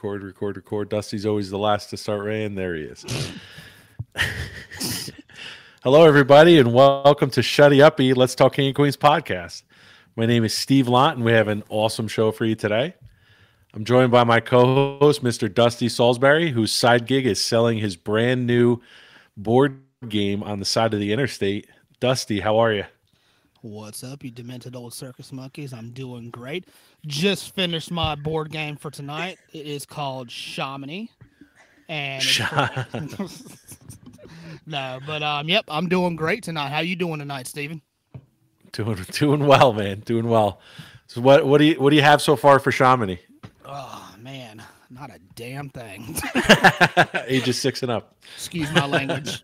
Record. Dusty's always the last to start rain. There he is. Hello, everybody, and welcome to Shutty Uppy, Let's Talk King and Queens podcast. My name is Steve Lott, and we have an awesome show for you today. I'm joined by my co-host, Mr. Dusty Salisbury, whose side gig is selling his brand new board game on the side of the interstate. Dusty, how are you? What's up, you demented old circus monkeys? I'm doing great. Just finished my board game for tonight. It is called Chamonix. And yep, I'm doing great tonight. How you doing tonight, Steven? Doing well, man. Doing well. So what do you have so far for Chamonix? Oh man, not a damn thing. Ages 6 and up. Excuse my language.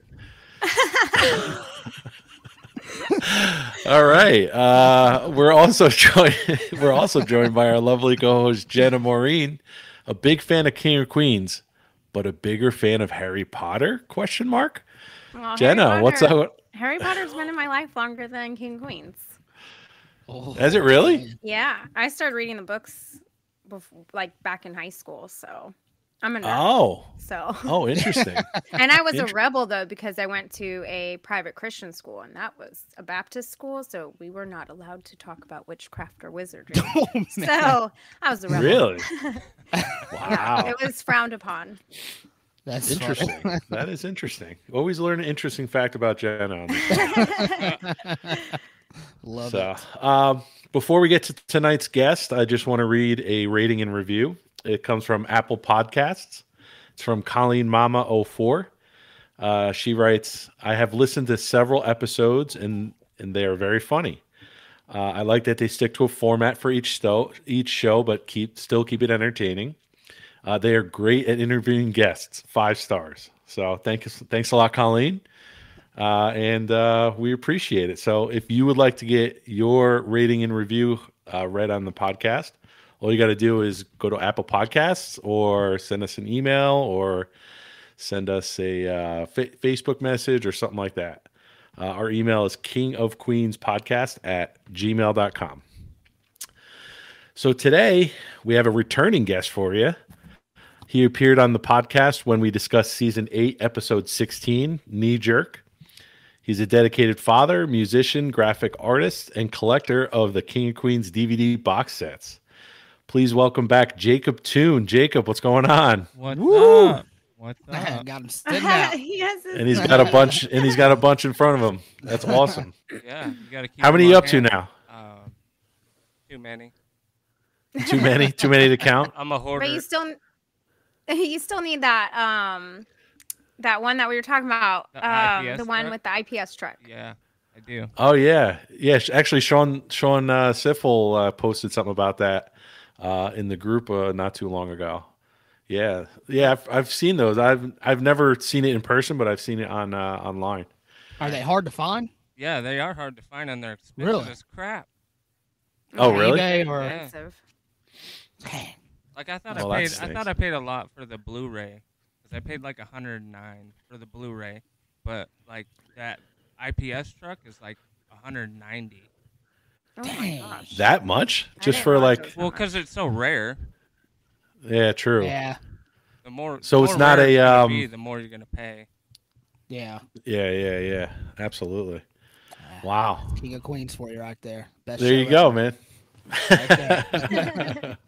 All right. We're also joined by our lovely co-host Jenna Maureen, a big fan of King of Queens, but a bigger fan of Harry Potter? ? Well, Jenna, what's up? Harry Potter's been in my life longer than King of Queens. Oh, is it really? Yeah, I started reading the books before, back in high school, so I'm a nerd. Oh, interesting. And I was a rebel though because I went to a private Christian school, and that was a Baptist school, so we were not allowed to talk about witchcraft or wizardry. So I was a rebel. Really? Wow. Wow. Yeah, it was frowned upon. That's interesting. That is interesting. Always learn an interesting fact about Jenna. Love it. Before we get to tonight's guest, I just want to read a rating and review. It comes from Apple Podcasts. It's from Colleen Mama 04. She writes, I have listened to several episodes and they are very funny. I like that they stick to a format for each show, but still keep it entertaining. They are great at interviewing guests. 5 stars. So thanks a lot, Colleen. And we appreciate it. So if you would like to get your rating and review read on the podcast, all you got to do is go to Apple Podcasts or send us an email or send us a Facebook message or something like that. Our email is kingofqueenspodcast@gmail.com. So today we have a returning guest for you. He appeared on the podcast when we discussed season 8, episode 16, Knee Jerk. He's a dedicated father, musician, graphic artist, and collector of the King of Queens DVD box sets. Please welcome back Jacob Toone. Jacob, what's going on? What's up? Got him sitting out. And he's got a bunch. And he's got a bunch in front of him. That's awesome. Yeah, you gotta keep. How many are you up to now? Too many. Too many. Too many to count. I'm a hoarder. But you still need that that one that we were talking about. The one truck? with the IPS truck. Yeah, I do. Oh yeah. Actually, Sean Siffel posted something about that in the group not too long ago. Yeah. I've seen those. I've never seen it in person, but I've seen it on online. Are they hard to find? Yeah, they are hard to find, and they're expensive Really? as crap. Oh, really? eBay or... Expensive. Like I thought I paid a lot for the Blu-ray because I paid like $109 for the Blu-ray, but like that IPS truck is like $190. Oh my gosh. That much? Just for like? Well, because it's so rare. Yeah, true. Yeah. The more. So it's not a the more you're gonna pay. Yeah. Yeah. Absolutely. Wow. King of Queens for you right there. Best there you show go, ever. man. Right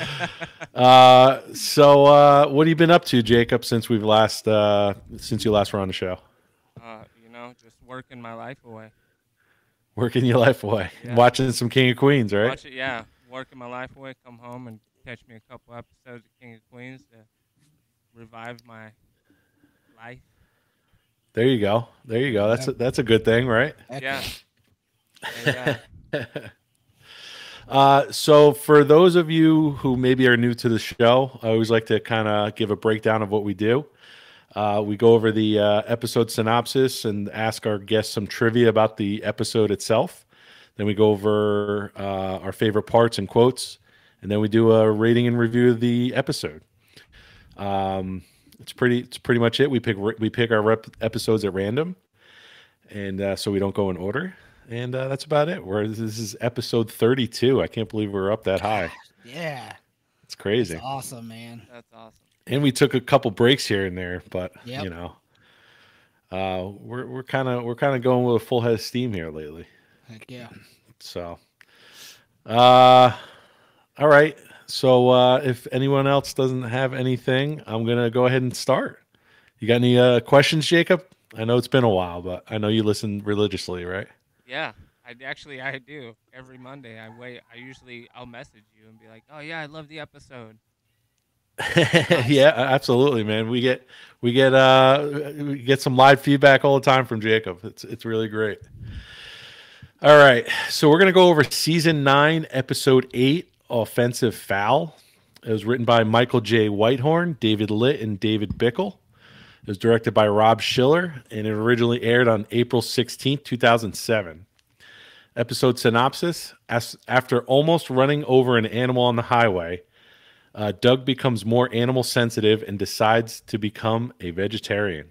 So what have you been up to, Jacob, since you last were on the show? Just working my life away. Working your life away. Yeah. Watching some King of Queens, right? Working my life away, come home and catch me a couple episodes of King of Queens to revive my life. There you go. That's a good thing, right? Yeah. So for those of you who maybe are new to the show, I always like to kind of give a breakdown of what we do. We go over the episode synopsis and ask our guests some trivia about the episode itself. Then we go over our favorite parts and quotes, and then we do a rating and review of the episode. It's pretty much it. We pick our episodes at random, and so we don't go in order. And that's about it. This is episode 32. I can't believe we're up that high. Yeah. It's crazy. That's awesome, man. That's awesome. And we took a couple breaks here and there, but Yep. you know, we're kind of going with a full head of steam here lately. Heck yeah. So, all right. So if anyone else doesn't have anything, I'm gonna go ahead and start. You got any questions, Jacob? I know it's been a while, but I know you listen religiously, right? Yeah, I do. Every Monday, I'll message you and be like, "Oh yeah, I love the episode." Yeah, absolutely, man. We get some live feedback all the time from Jacob. It's really great. All right, so we're gonna go over season 9, episode 8, Offensive Fowl. It was written by Michael J. Whitehorn, David Litt, and David Bickle. It was directed by Rob Schiller, and it originally aired on April 16th, 2007. Episode synopsis: after almost running over an animal on the highway, Doug becomes more animal sensitive and decides to become a vegetarian.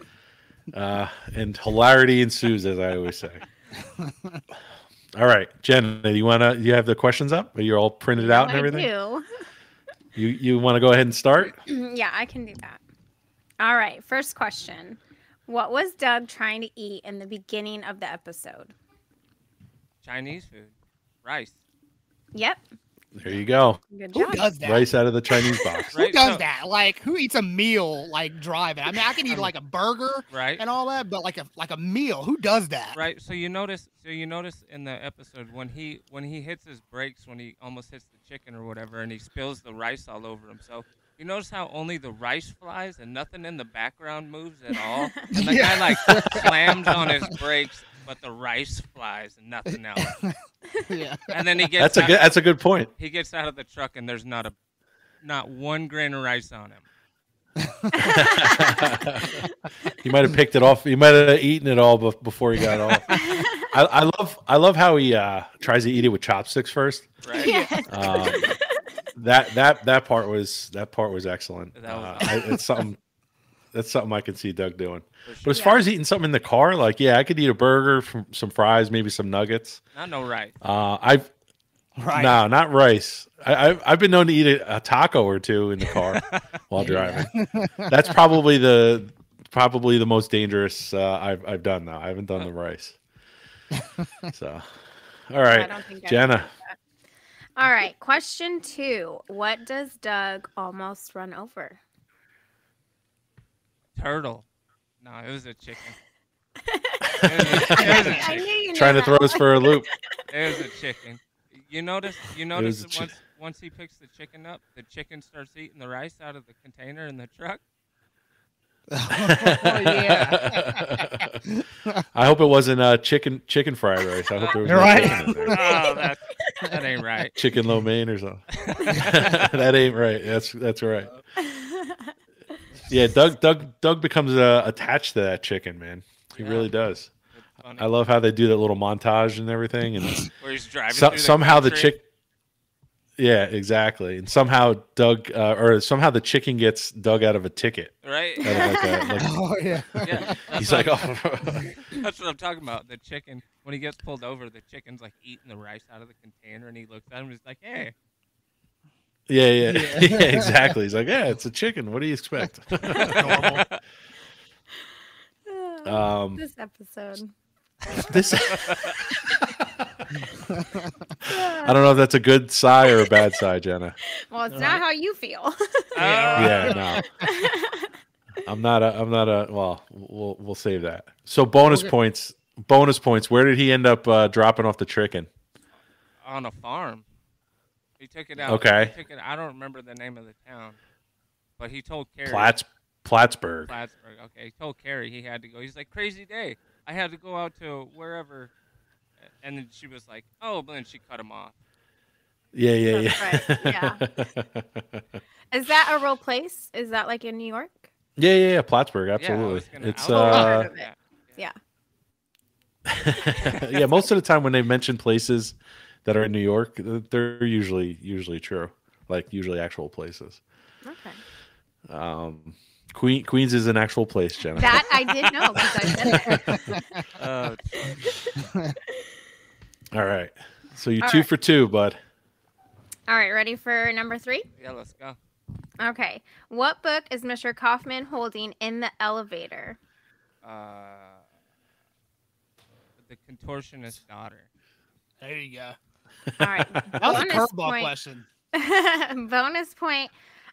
And hilarity ensues, as I always say. All right, Jenna, you have the questions up? Are you all printed out and everything? I do. You want to go ahead and start? Yeah, I can do that. All right, first question. What was Doug trying to eat in the beginning of the episode? Chinese food. Rice. Yep. There you go. Good Who job. does that? Rice out of the Chinese box. Who does that? Like, who eats a meal like driving? I mean, I can eat like a burger, right, and all that, but like a meal. Who does that? Right. So you notice in the episode when he hits his brakes, when he almost hits the chicken or whatever, and he spills the rice all over himself. You notice how only the rice flies and nothing in the background moves at all? And the guy like slams on his brakes, but the rice flies and nothing else. Yeah. And then he gets that's a good point. He gets out of the truck and there's not one grain of rice on him. He might have picked it off. He might have eaten it all before he got off. I love how he tries to eat it with chopsticks first. Right. Yeah. That part was excellent. It's something I can see Doug doing. But as far as eating something in the car, like I could eat a burger, some fries, maybe some nuggets. No rice. No, not rice. I've been known to eat a taco or two in the car while driving. That's probably the most dangerous I've done though. I haven't done the rice. So, all right, Jenna. All right, question 2. What does Doug almost run over? Turtle. No, it was a chicken. I knew you knew Trying to that throw us for a loop. It was a chicken. You notice that once he picks the chicken up, the chicken starts eating the rice out of the container in the truck. Oh, yeah. I hope it wasn't chicken fried rice. I hope there was right. chicken in there. Oh, that ain't right. Chicken lo mein or something. That ain't right. That's right. Yeah, Doug becomes attached to that chicken, man. He really does. I love how they do that little montage and everything, and where he's driving somehow the chick. Yeah, exactly. And somehow somehow the chicken gets Doug out of a ticket. Right. Oh yeah. Yeah. He's like, oh. That's what I'm talking about. The chicken, when he gets pulled over, the chicken's like eating the rice out of the container, and he looks at him and he's like, "Hey." Yeah, exactly. He's like, yeah, it's a chicken. What do you expect? this episode. I don't know if that's a good sigh or a bad sigh, Jenna. Well, it's not how you feel. Yeah, no. I'm not a. Well, we'll save that. So bonus points. Where did he end up dropping off the chicken? On a farm. He took it out. Okay. I don't remember the name of the town, but he told Carrie. Plattsburgh. Okay. He told Carrie he had to go. He's like, crazy day. I had to go out to wherever. And then she was like, oh, but then she cut him off. Yeah. Right. Yeah. Is that a real place? Is that like in New York? Yeah. Plattsburgh, absolutely. It's Yeah. Yeah, most of the time when they mention places that are in New York, they're usually true, like usually actual places. Okay. Queens is an actual place, Jenna. That I did know because I said it. All right, so you're 2 for 2, bud. All right, ready for number 3? Yeah, let's go. Okay. What book is Mr. Kaufman holding in the elevator? The Contortionist's Daughter. There you go. All right. That was a curveball question. Bonus point.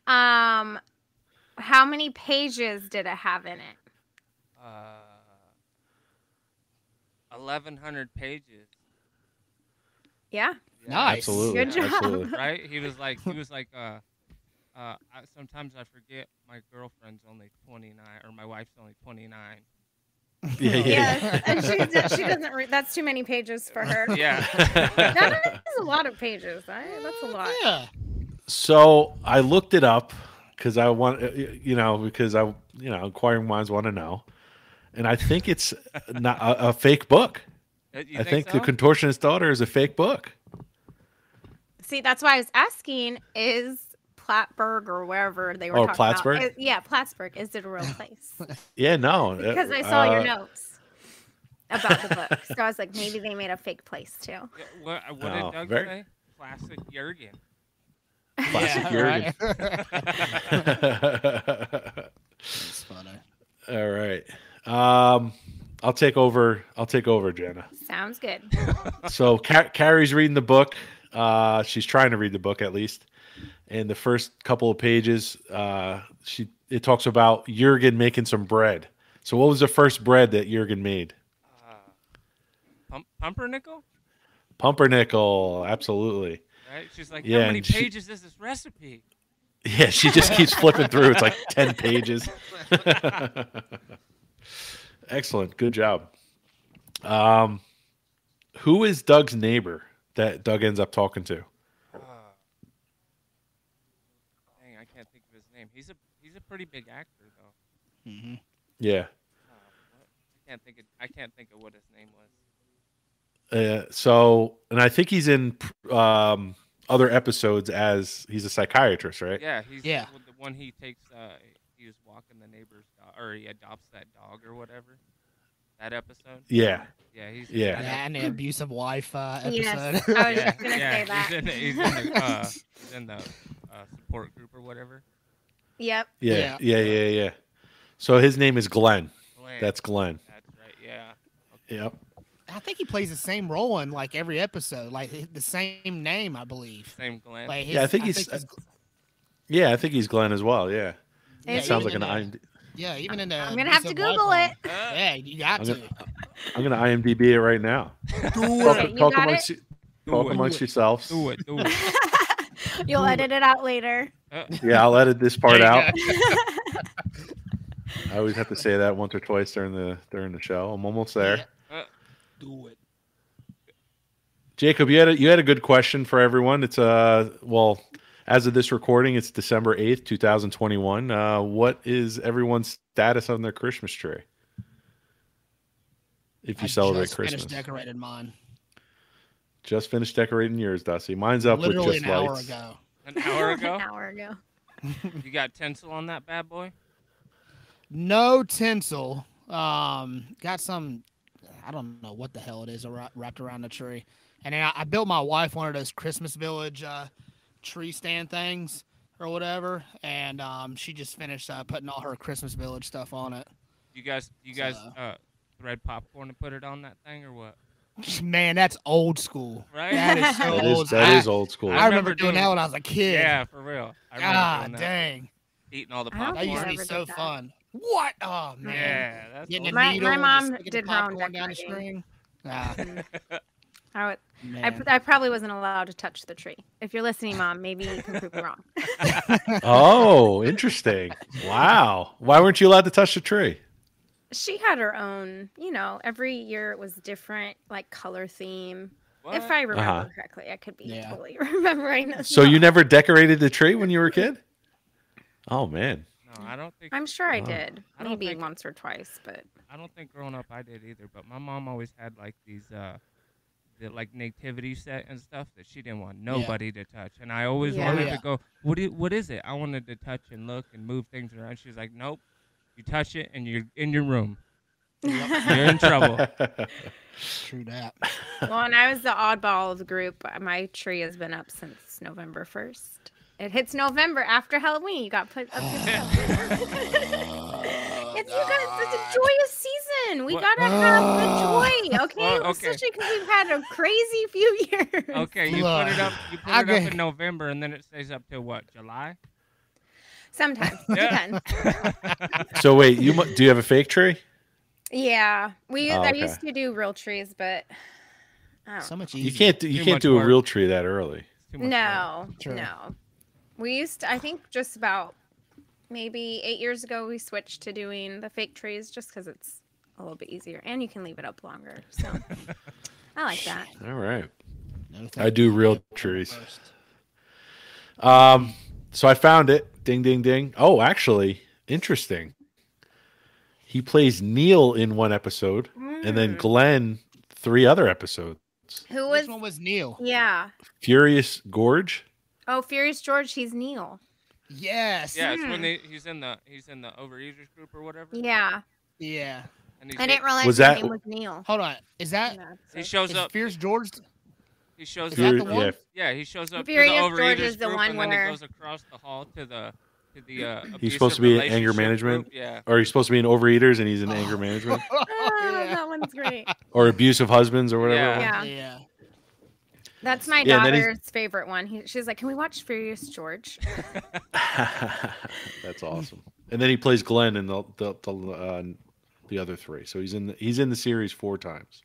How many pages did it have in it? 1,100 pages. Yeah. Nice. Absolutely. Good job. Absolutely. Right? He was like, sometimes I forget my girlfriend's only 29 or my wife's only 29. Yeah. Yes, and she doesn't read. That's too many pages for her. Yeah. That is a lot of pages. That's a lot. Yeah. So I looked it up because I want, inquiring minds want to know, and I think it's not a fake book. I think so? The Contortionist's Daughter is a fake book. See, that's why I was asking: is Plattsburgh or wherever they were talking Plattsburgh? about? Plattsburgh. Is it a real place? Yeah, no. Because I saw your notes about the book, so I was like, maybe they made a fake place too. What did Doug say? Classic Jurgen. Classic Jurgen. That's funny. All right. I'll take over, Jenna. Sounds good. So Carrie's reading the book. She's trying to read the book at least. And the first couple of pages, it talks about Jurgen making some bread. So what was the first bread that Jurgen made? Pumpernickel? Pumpernickel, absolutely. Right? She's like, how many pages is this recipe? Yeah, she just keeps flipping through. It's like 10 pages. Excellent. Good job. Who is Doug's neighbor that Doug ends up talking to? Dang, I can't think of his name. He's a pretty big actor though. Mm-hmm. Yeah. I can't think of what his name was. And I think he's in other episodes as he's a psychiatrist, right? Yeah, he's the one he takes. He was walking the neighbor's dog, or he adopts that dog or whatever. That episode. Yeah. Yeah, he's and the abusive wife episode. Yes, I was just gonna say that. He's in the support group or whatever. Yep. Yeah. So his name is Glenn. That's Glenn. That's right. Yeah. Okay. Yep. I think he plays the same role in like every episode, like the same name, I believe. Same Glenn. Like I think he's Glenn as well. Yeah. It sounds like an IMDb. Yeah, even in the. I'm gonna have to Google it. Yeah, you got to. I'm gonna IMDb it right now. Talk amongst yourselves. Do it. You'll edit it out later. Yeah, I'll edit this part out. I always have to say that once or twice during the show. I'm almost there. Do it. Jacob, you had a good question for everyone. It's as of this recording, it's December 8th, 2021. What is everyone's status on their Christmas tree? If you celebrate Christmas. Finished decorating mine. Just finished decorating yours, Dusty. Mine's up literally with just an lights. hour ago. An hour ago? An hour ago. You got tinsel on that bad boy? No tinsel. Got some, I don't know what the hell it is wrapped around the tree. And then I built my wife one of those Christmas Village tree stand things or whatever, and she just finished putting all her Christmas Village stuff on it. You guys thread popcorn and put it on that thing or what? Man, that's old school. Right? That is so old. That is old school. I remember doing that when I was a kid. Yeah, for real. God dang. Eating all the popcorn. That used to be so fun. What? Oh man. Yeah, that's getting my mom did her own down the string. I probably wasn't allowed to touch the tree. If you're listening, Mom, maybe you can prove me wrong. Oh, interesting. Wow. Why weren't you allowed to touch the tree? She had her own, every year it was different, like color theme. What? If I remember correctly, I could be totally remembering this. So you never decorated the tree when you were a kid? Oh, man. No, I don't think. I'm sure I did. Maybe once or twice, but. I don't think growing up I did either. But my mom always had like these, the like nativity set and stuff that she didn't want nobody to touch. And I always wanted to go, what is it? I wanted to touch and look and move things around. She was like, nope. You touch it and you're in your room. You're in trouble. True that. Well, and I was the oddball of the group. My tree has been up since hits November 1st. It hits November after Halloween. You got put up it's a joyous season. We gotta have the joy, okay? Especially because we've had a crazy few years. Okay, you put it up. You put it up in November, and then it stays up till what? July? Sometimes. Depends. So wait, do you have a fake tree? Yeah, I used to do real trees, but so much easier. You can't do a real tree that early. No. We used to, I think just about maybe 8 years ago, we switched to doing the fake trees just because it's a little bit easier and you can leave it up longer. So I like that. All right. I do real trees. So I found it. Ding, ding, ding. Oh, actually, interesting. He plays Neil in one episode and then Glenn 3 other episodes. Which one was Neil? Yeah. Furious Gorge. Oh, Furious George, he's Neil. Yes. Yeah, it's when he's in the Overeaters group or whatever. Yeah. Yeah. I didn't realize his name was Neil. Hold on. Is that he shows up? Fierce George. He shows is that the one? Yeah, he shows up. Furious to the Overeaters George is the group, one and then where he goes across the hall to the he's supposed to be in anger management. Group. Yeah. Or he's supposed to be in Overeaters and he's in anger management. That one's great. Or abusive husbands or whatever. Yeah. That's my daughter's favorite one. She's like, "Can we watch Furious George?" That's awesome. And then he plays Glenn in the other 3. So he's in the series 4 times.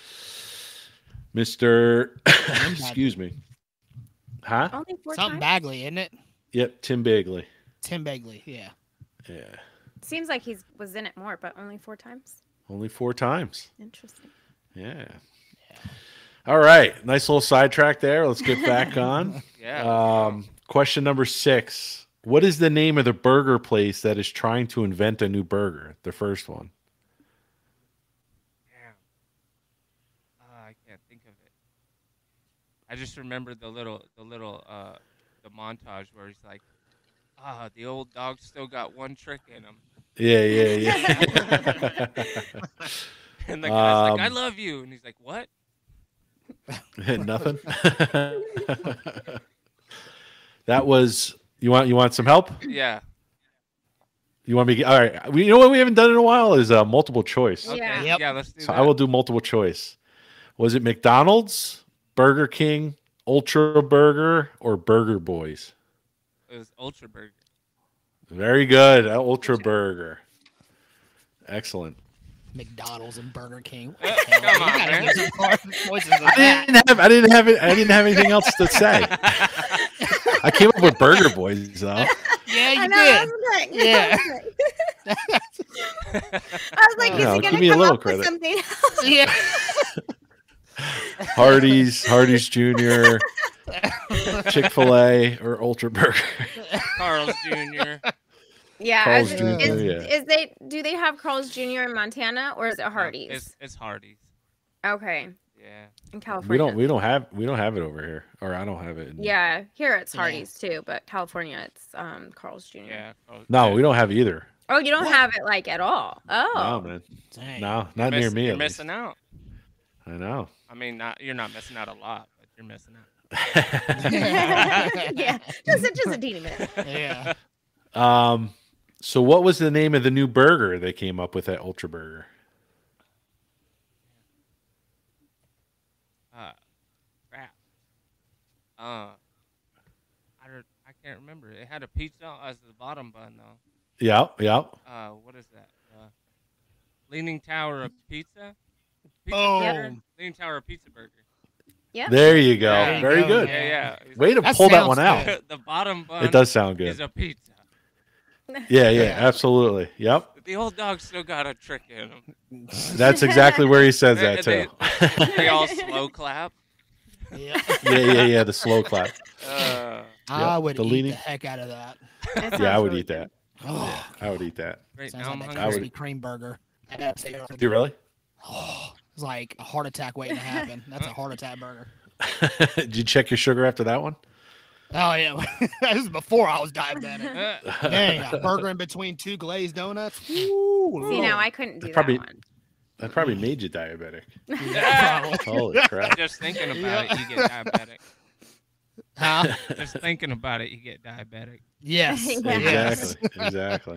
Mr. Excuse me. Huh? Only 4 Something times? Bagley, isn't it? Yep, Tim Bagley. Tim Bagley, yeah. Yeah. Seems like he was in it more, but only 4 times. Only 4 times. Interesting. Yeah. All right. Nice little sidetrack there. Let's get back on. Question number 6. What is the name of the burger place that is trying to invent a new burger? The first one. I can't think of it. I just remember the montage where he's like, the old dog still got one trick in him. Yeah. And the guy's like, I love you. And he's like, what? Nothing. That was you want some help? Yeah. You want me? All right. You know what we haven't done in a while is multiple choice. Okay. Yeah. Yeah. Let's do that. So I will do multiple choice. Was it McDonald's, Burger King, Ultra Burger, or Burger Boys? It was Ultra Burger. Very good. Ultra Burger. Excellent. McDonald's and Burger King. Come on, man. I didn't have anything else to say. I came up with Burger Boys though. Yeah, you did. Yeah. I was like, is he give me a little credit. Something else? Yeah. Hardee's Jr., Chick-fil-A, or Ultra Burger. Carl's Jr. Yeah. Carl's Jr. Do they have Carl's Jr. in Montana or is it Hardee's? It's Hardee's. Okay. Yeah. In California. We don't have it over here, or I don't have it. Yeah, here it's Hardee's too, but California it's Carl's Jr. Yeah. No, we don't have either. Oh, you don't have it like at all. Oh. No, man. Dang. No, not near me. You're missing out. I know. I mean, you're not missing out a lot, but you're missing out. Yeah, just a teeny bit. Yeah. So what was the name of the new burger they came up with at Ultra Burger? Crap. I can't remember. It had a pizza as the bottom bun though. Yeah. What is that? Leaning Tower of Pizza. Leaning Tower of Pizza Burger. Yeah. There you go. Yeah. Very good. Yeah. Way to pull that one out. The bottom bun. It does sound good. Is a pizza. Yeah, absolutely. Yep. The old dog still got a trick in him. That's exactly where he says that too. They all slow clap. Yeah. The slow clap. I would eat the heck out of that. Yeah, I would eat that. Oh, I would eat that. Right sounds now, like I'm that hungry. Krispy Kreme burger. Do You really? Oh, it's like a heart attack waiting to happen. That's a heart attack burger. Did you check your sugar after that one? Oh yeah, this is before I was diabetic. Dang, a burger in between 2 glazed donuts. Ooh, See, now I couldn't do probably, that one. That probably made you diabetic. Yeah, Holy crap! Just thinking about it, you get diabetic. Huh? Just thinking about it, you get diabetic. Yes. Exactly.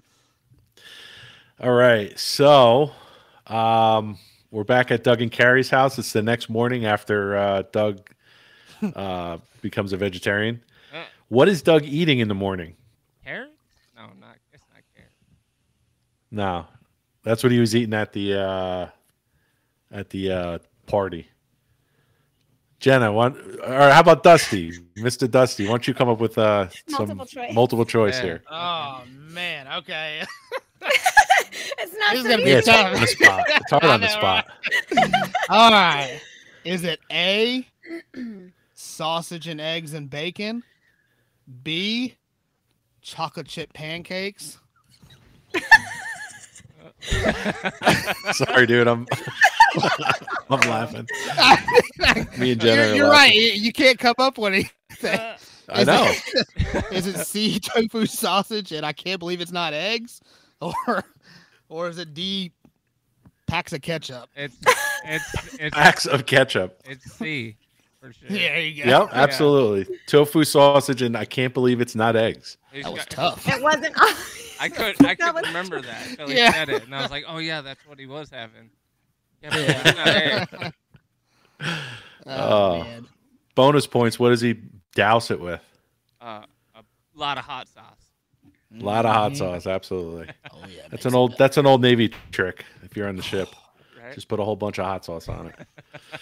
All right. So we're back at Doug and Carrie's house. It's the next morning after Doug becomes a vegetarian. What is Doug eating in the morning? Carrots? No, it's not carrots. No. That's what he was eating at the party. Jenna, or how about Dusty? Mr. Dusty, why don't you come up with some multiple choice here? Oh, man. Okay. It's not This is gonna be tough. On the spot. It's hard on the spot. All right. Is it A, sausage and eggs and bacon? B, chocolate chip pancakes? Sorry, dude. I'm laughing. Me and Jenna. You're right. You can't come up with anything. I know. Is it C, tofu sausage, and I can't believe it's not eggs, or is it D, packs of ketchup? It's packs of ketchup. It's C for sure. Yeah, there you go. Yep, absolutely. Tofu sausage, and I can't believe it's not eggs. That was tough. It wasn't. I couldn't remember that until he said it, and I was like, oh yeah, that's what he was having. Yeah, Man. Bonus points. What does he douse it with? A lot of hot sauce. A lot of hot sauce, absolutely. Oh yeah, that's an old Navy trick. If you're on the ship, Right? just put a whole bunch of hot sauce on it.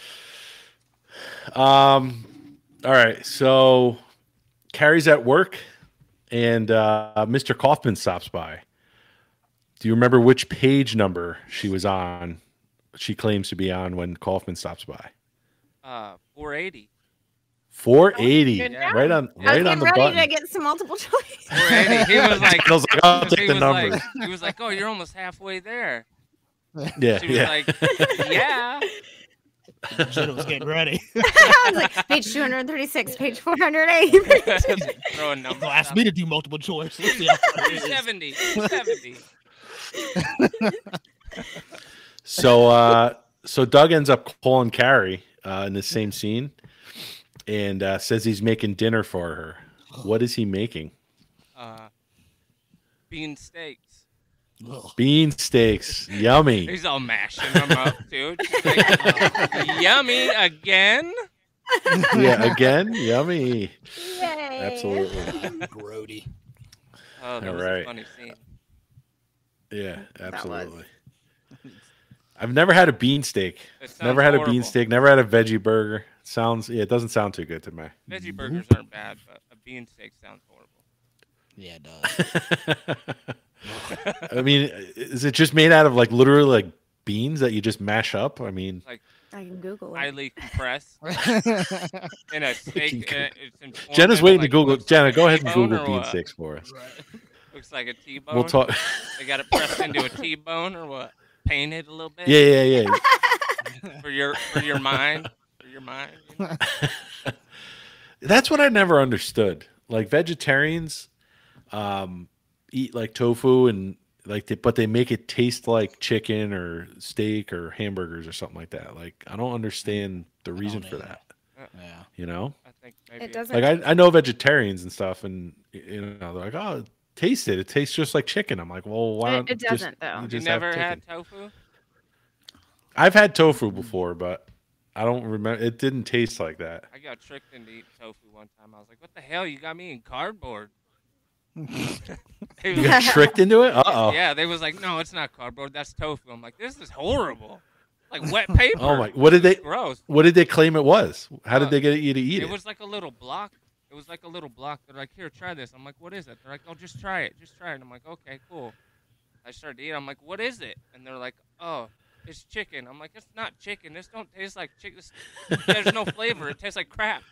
All right, so Carrie's at work, and Mr. Kaufman stops by. Do you remember which page number she was on? She claims to be on when Kaufman stops by. 480. 480, Yeah. right on the ready button. to get some multiple choice. 480. He was like, I'll take the numbers. He was like, oh, you're almost halfway there. Yeah, She was like, yeah. Jenna was getting ready. I was like, page 236, page 480. Throwing numbers. Ask me to do multiple choice. Let's see 270. 270. So Doug ends up calling Carrie in the same scene, and says he's making dinner for her. What is he making? Bean steaks. Bean steaks. Yummy. He's all mashing them up, dude. Like, yummy again. Yeah, again. Yummy. Yay. Absolutely. Grody. Oh, that All was right. a funny scene. Yeah, absolutely. I've never had a bean steak. Never had horrible. a bean steak. Never had a veggie burger. It doesn't sound too good to me. Veggie burgers aren't bad, but a bean steak sounds horrible. Yeah, it does. I mean, is it just made out of like literally like beans that you just mash up? I mean, Like I can Google it. highly compressed in a steak. It's in form Jenna's of, waiting like, to Google. looks Jenna, like go a ahead and T-bone Google or bean what? steaks for us. Looks like a T-bone. We'll talk. They got it pressed into a T-bone or what? Painted a little bit. Yeah. For your mind. For your mind. You know? That's what I never understood. Like vegetarians eat like tofu and but they make it taste like chicken or steak or hamburgers or something like that. Like I don't understand the reason for that. Yeah. You know, I think maybe It doesn't. like I know vegetarians and stuff, and you know they're like, oh, taste it. It tastes just like chicken. I'm like, well, why don't It doesn't though. You just never have had chicken? tofu? I've had tofu before, but I don't remember. It didn't taste like that. I got tricked into eating tofu one time. I was like, what the hell? You got me in cardboard. You got tricked into it? Uh-oh. Yeah, they was like, no, it's not cardboard. That's tofu. I'm like, this is horrible. Like wet paper. Oh my! What did they? Gross. What did they claim it was? How did they get you to eat it? It was like a little block. It was like a little block. They're like, here, try this. I'm like, what is it? They're like, oh, just try it. Just try it. I'm like, okay, cool. I started to eat. I'm like, what is it? And they're like, oh, it's chicken. I'm like, it's not chicken. This don't taste like chicken. There's no flavor. It tastes like crap.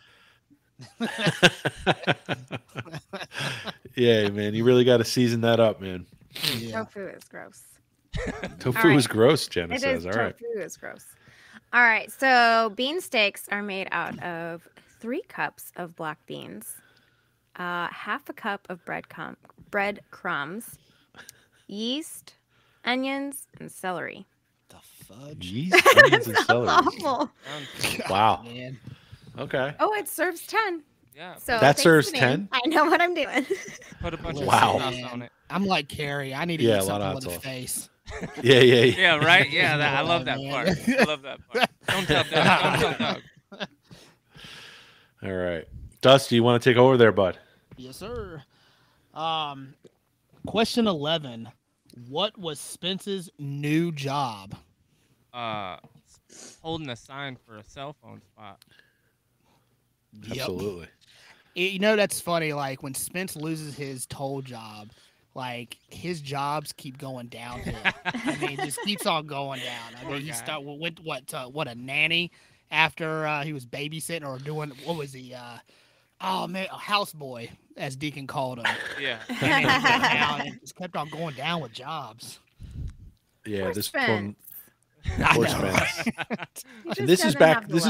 Yeah, man, you really got to season that up, man. Yeah. Tofu is gross. Tofu is gross, Jenna says. All right. Tofu is gross. All right. So bean steaks are made out of 3 cups of black beans, half a cup of bread crumbs, yeast, onions, and celery. The fudge. Yeast, onions, and celery. Awful. Wow. Man. Okay. Oh, it serves 10. Yeah. So that serves thanks for the name. 10? I know what I'm doing. Put a bunch of Wow. sauce on it. I'm like Carrie. I need to Yeah, eat a lot something of with hot a sauce. face. Yeah. Yeah, right? Yeah, I love that man. part. I love that part. Don't tell Doug. Don't tell Doug. All right. Dust, do you want to take over there, bud? Yes, sir. Question 11. What was Spence's new job? Holding a sign for a cell phone spot. Absolutely. You know, that's funny. Like, when Spence loses his toll job, like, his jobs keep going downhill. I mean, it just keeps on going down. I mean, went a nanny after he was babysitting or doing, what was he? A houseboy, as Deacon called him. Yeah. And it just kept on going down with jobs. Yeah, Poor this Spence. one. Poor Spence. And this is back. This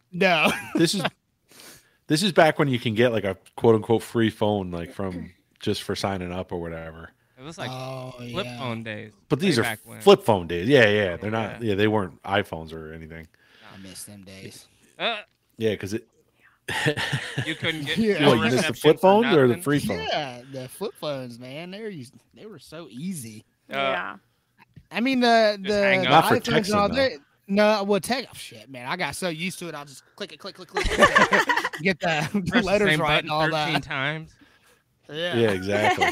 is back when you can get like a quote unquote free phone, like from just for signing up or whatever. It was like flip phone days. But these are flip phone days. Yeah. They're not. Yeah, they weren't iPhones or anything. I miss them days. Yeah, because it. You couldn't get. Yeah. No What, you missed the reception flip for phones or the nothing? free phone? Yeah, the flip phones, man. They were so easy. Yeah. I mean, the hang up. Not for iPhones and all texting, that. No, well, shit, man. I got so used to it. I'll just click, get the Press the letters same right button and all 13 that. times. Yeah, exactly.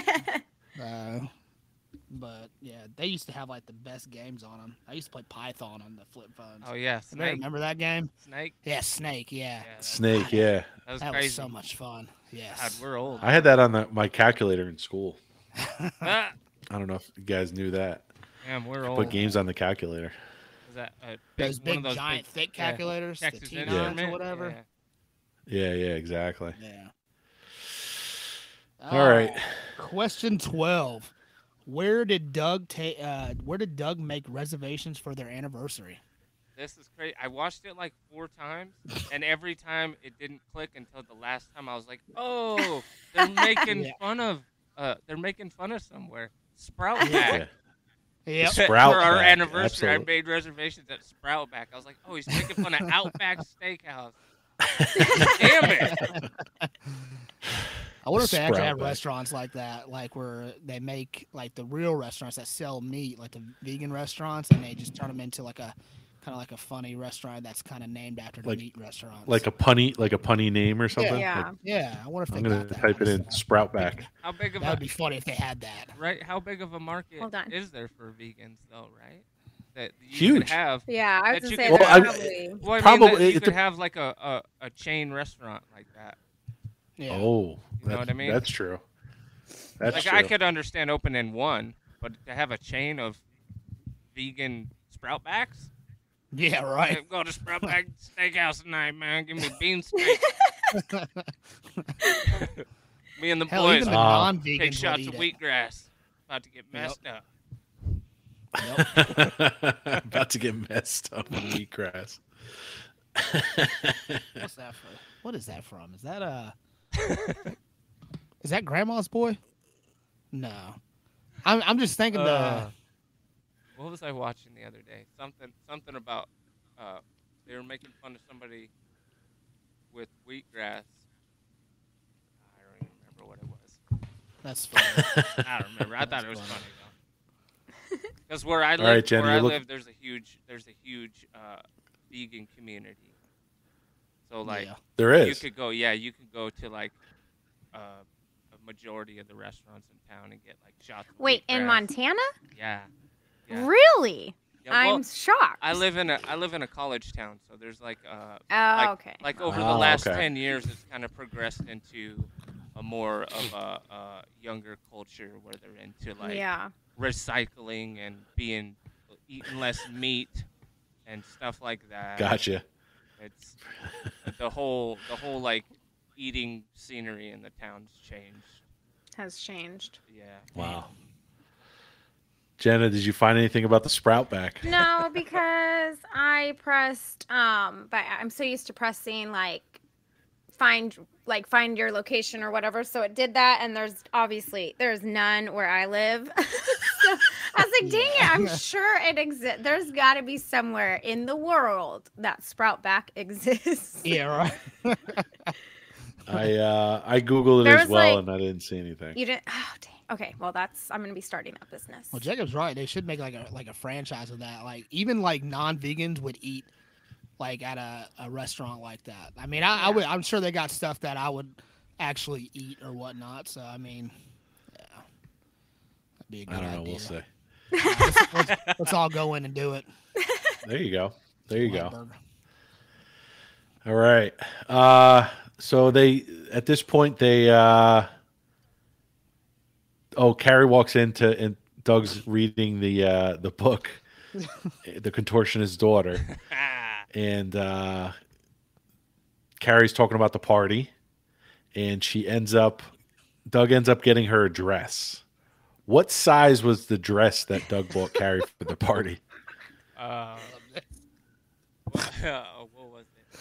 But yeah, they used to have like the best games on them. I used to play Python on the flip phones. Oh yeah, Anybody Snake. remember that game? Snake. Yeah, Snake. Yeah, Snake. Yeah, That was that crazy. was so much fun. Yes. God, we're old. I had that on my calculator in school. Ah, I don't know if you guys knew that. damn, we're old. Put games on the calculator. Was that a Those one big, of giant, thick yeah, calculators, the Texas T9s Instruments or whatever. Yeah. Yeah, exactly. Yeah. All right. Question 12. Where did Doug make reservations for their anniversary? This is crazy. I watched it like 4 times, and every time it didn't click until the last time. I was like, "Oh, they're making fun of. They're making fun of somewhere. Sprout Back. Yep. Sprout For our Back, anniversary, absolutely. I made reservations at Sprout Back. I was like, "Oh, he's making fun of Outback Steakhouse." Damn it! I wonder if they actually Sprout have Back. restaurants like that, like where they make like the real restaurants that sell meat, like the vegan restaurants, and they just turn them into like a kind of like a funny restaurant that's kind of named after the meat restaurants. Like a punny name or something. Yeah. Like, Yeah, I wonder if they I'm got gonna that type kind it of in stuff. Sprout Back. How big of That would a be funny if they had that. right? How big of a market Hold on. is there for vegans though? Right? That you Huge. Could have. Yeah, I was That gonna you say could- that's Well, probably. Well, I Probably- mean, that you it could dep- have like a chain restaurant like that. Yeah. Oh, You know what I mean? That's true. That's Like true. I could understand opening one, but to have a chain of vegan Sprout Backs. Yeah, right. Hey, go to Sprout Back Steakhouse tonight, man. Give me bean steak. Me and the Hell, boys even the take non-vegans would shots eat of it. wheatgrass. About to get messed up. About to get messed up with wheatgrass. What's that for? What is that from? Is that is that Grandma's Boy? No, I'm just thinking What was I watching the other day? Something about they were making fun of somebody with wheatgrass. I don't even remember what it was. That's funny. I don't remember. I thought it was funny though. Because where I live, right, Jenna, where I you look- live, there's a huge vegan community. So like Yeah. There is. you could go to like a majority of the restaurants in town and get like shots. Of Wait, in wheatgrass. Montana? Yeah. Yeah. Really? Yeah, well, I'm shocked. I live in a college town, so there's like Oh, okay. like over the Oh, last okay. 10 years, it's kind of progressed into a more of a younger culture where they're into like Yeah. recycling and eating less meat and stuff like that. Gotcha. It's the whole like eating scenery in the town's changed. Has changed. Yeah. Wow. Jenna, did you find anything about the Sprout Back? No, because I pressed but I'm so used to pressing like find your location or whatever. So it did that, and there's none where I live. So I was like, dang it, I'm sure it exists. There's got to be somewhere in the world that Sprout Back exists. Yeah, right. I googled it There as was, well, like- and I didn't see anything. You didn't. Oh, dang. Okay, well I'm gonna be starting that business. Well, Jacob's right. They should make like a franchise of that. Like even like non-vegans would eat like at a restaurant like that. I mean, I would. I'm sure they got stuff that I would actually eat or whatnot. So I mean, yeah, that'd be a good I don't know. idea. We'll see. Let's all go in and do it. There you go. There you go. Burger. All right. So they at this point they Carrie walks into and Doug's reading the book, The Contortionist's Daughter, and Carrie's talking about the party, and Doug ends up getting her a dress. What size was the dress that Doug bought Carrie for the party? What was it?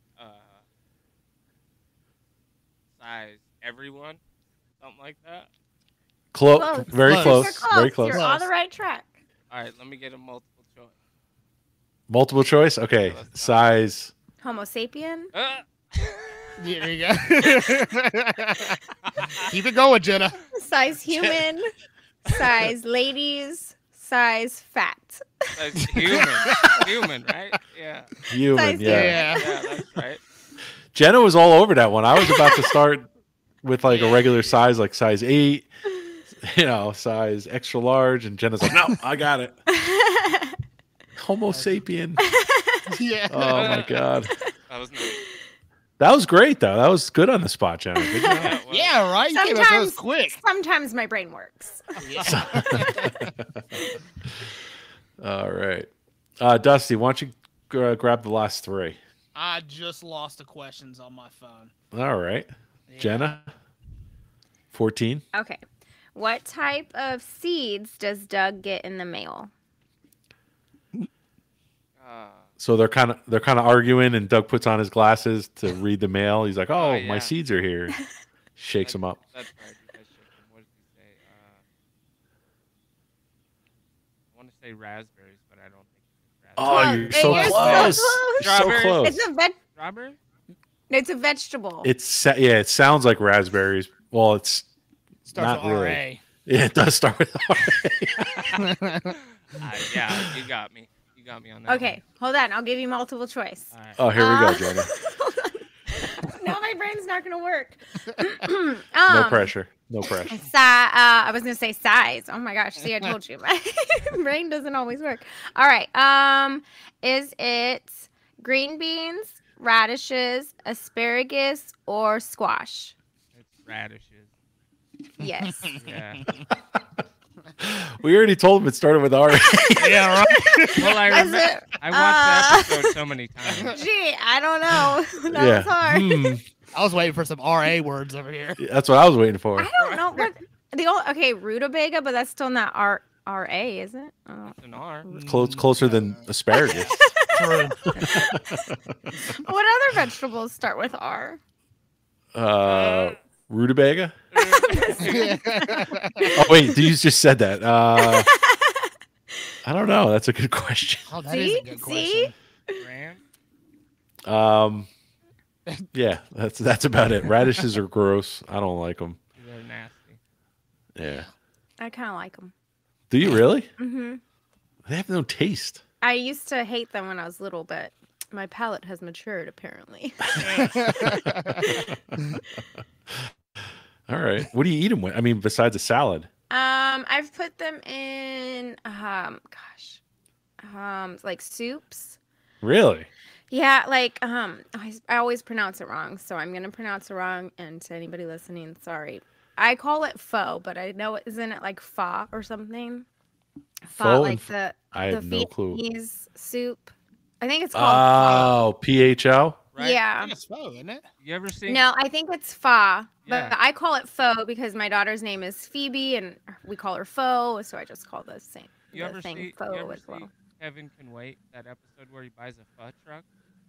Size everyone, something like that. Close. Very close. You're close. Very close. You're on the right track. All right, let me get a multiple choice. Multiple choice. Okay. Size. Homo sapien. There you go. Keep it going, Jenna. Size human. Size ladies. Size fat. Size human. Human, right? Yeah. Human. Size Yeah. Yeah, that's right. Jenna was all over that one. I was about to start with like a regular size, like size 8, size extra large, and Jenna's like, "No, I got it." Homo sapien. Yeah. Oh my god. That was nice. That was great though. That was good on the spot, Jenna. Good job. Yeah, well, Yeah, right. You came up with those quick. Sometimes my brain works. All right. Dusty, why don't you grab the last 3? I just lost the questions on my phone. All right. Yeah. Jenna, 14. Okay. What type of seeds does Doug get in the mail? So they're kind of arguing, and Doug puts on his glasses to read the mail. He's like, "Oh, yeah. my seeds are here." Shakes them up. That's right. You guys shook them. What did he say? I want to say raspberries, but I don't think it's Oh, raspberries. you're so You're so close. close. You're so Strawberries. close. Strawberry? It's a vegetable. It sounds like raspberries. Well, it's Starts not with really. RA. Yeah, it does start with R. Yeah, you got me. You got me on that. Okay, hold on. I'll give you multiple choice. One. All right. Oh, here we go, Jenna. Now my brain's not going to work. No pressure. No pressure. I was going to say size. Oh my gosh. See, I told you. My brain doesn't always work. All right. Is it green beans, radishes, asparagus, or squash? It's radishes. Yes. Yeah. We already told him it started with R. Yeah, right. Well, I watched the episode so many times. Gee, I don't know. That was hard. I was waiting for some RA words over here. That's what I was waiting for. I don't know what rutabaga, but that's still not RA, is it? Oh. It's an R. Closer than asparagus. True. What other vegetables start with R? Rutabaga? Oh, wait. You just said that. I don't know. That's a good question. Oh, that is a good question. Ram? Yeah, that's about it. Radishes are gross. I don't like them. They're nasty. Yeah. I kind of like them. Do you really? Mm-hmm. They have no taste. I used to hate them when I was little, but my palate has matured, apparently. All right. What do you eat them with? I mean, besides a salad. I've put them in, like soups. Really? Yeah, like, I always pronounce it wrong, so I'm going to pronounce it wrong, and to anybody listening, sorry. I call it pho, but I know isn't it like pho or something? Pho like I have no clue. Vietnamese soup. I think it's called pho. PHO? Right? Yeah. It's pho, isn't it? You ever seen? No, I think it's pho, but Yeah. I call it pho because my daughter's name is Phoebe, and we call her pho, so I just call the same You ever thing see? pho You ever as well. see Kevin Can Wait? That episode where he buys a pho truck.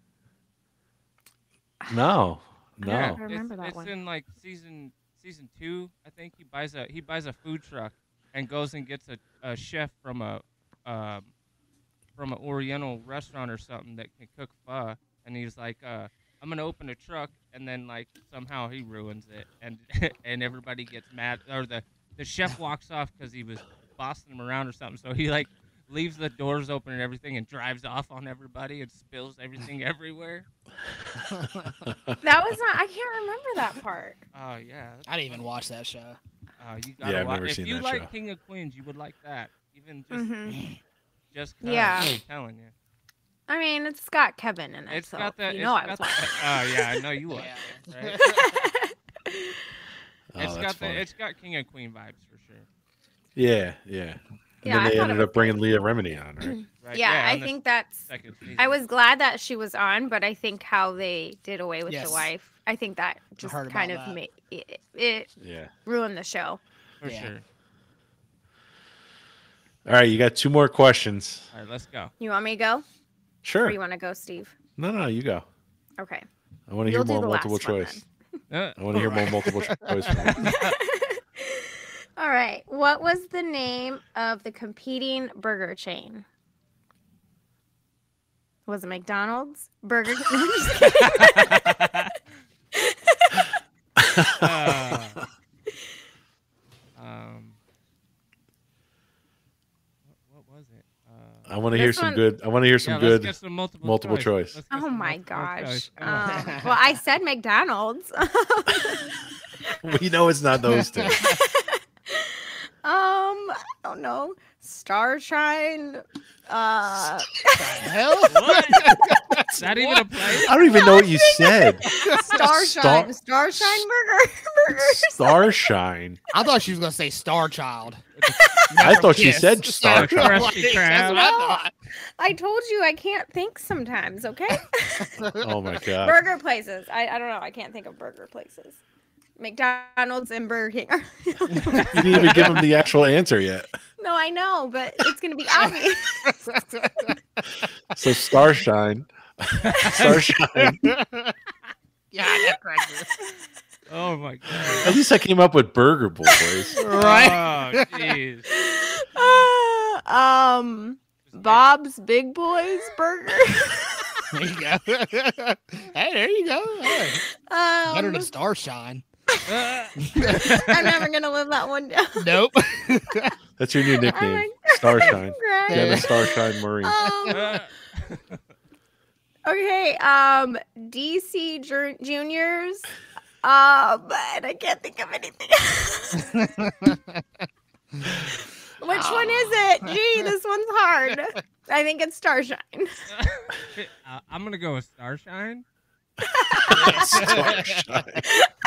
No. Yeah. No. I remember that it's one. in like season 2, I think. He buys a food truck and goes and gets a chef from an Oriental restaurant or something that can cook pho, and he's like, I'm gonna open a truck, and then like somehow he ruins it, and and everybody gets mad, or the chef walks off because he was bossing him around or something. So he like leaves the doors open and everything, and drives off on everybody and spills everything everywhere. That was not. I can't remember that part. Oh yeah, I didn't even watch that show. You gotta I've watch. never If seen you that like show. King of Queens, you would like that. Even just Yeah. I'm telling you. I mean, it's got Kevin in it. It's so got the. you know I was watching. Oh yeah, I know you watch. Yeah. Right? It's got King and Queen vibes for sure. Yeah. And Yeah, then I they thought ended it up bringing Leah Remini on, right? Right? Yeah, I on the think that's. second season. I was glad that she was on, but I think how they did away with Yes. the wife, I think that just heard kind about of that. made it Yeah. ruined the show. for Yeah. sure. All right, you got 2 more questions. All right, let's go. You want me to go? Sure. Or you want to go, Steve? No, you go. Okay. I want to hear You'll do more the multiple last one, choice. Uh, I want to hear more multiple choice from you. All right. What was the name of the competing burger chain? Was it McDonald's? Burger King? I'm just kidding. what was it? I want to hear This some one- good. I want to hear some Let's good. get some multiple choice. Let's get Oh some my multiple gosh. choice. Well, I said McDonald's. We know it's not those 2. I don't know. Starshine. Hell? What? Is that even a place? I don't even know what you said. Starshine. Starshine burgers. Starshine. I thought she was gonna say Star Child. I thought she Yes. said Starshine. Krusty Krab. That's what I thought. I told you I can't think sometimes, okay? Oh my god. Burger places. I don't know. I can't think of burger places. McDonald's and Burger King. You didn't even give him the actual answer yet. No, I know, but it's going to be obvious. So Starshine. Starshine. Yeah, that cracked Oh my god. At least I came up with Burger Boys. Right? Oh jeez. Bob's Big Boys Burger. There you go. Hey, there you go. Hey. Better than Starshine. I'm never going to live that one down. Nope. That's your new nickname. my Starshine. Right. Jenna Starshine Marine. Okay, DC Juniors. But I can't think of anything. Which one is it? Gee, this one's hard. I think it's Starshine. I'm gonna go with Starshine. Starshine.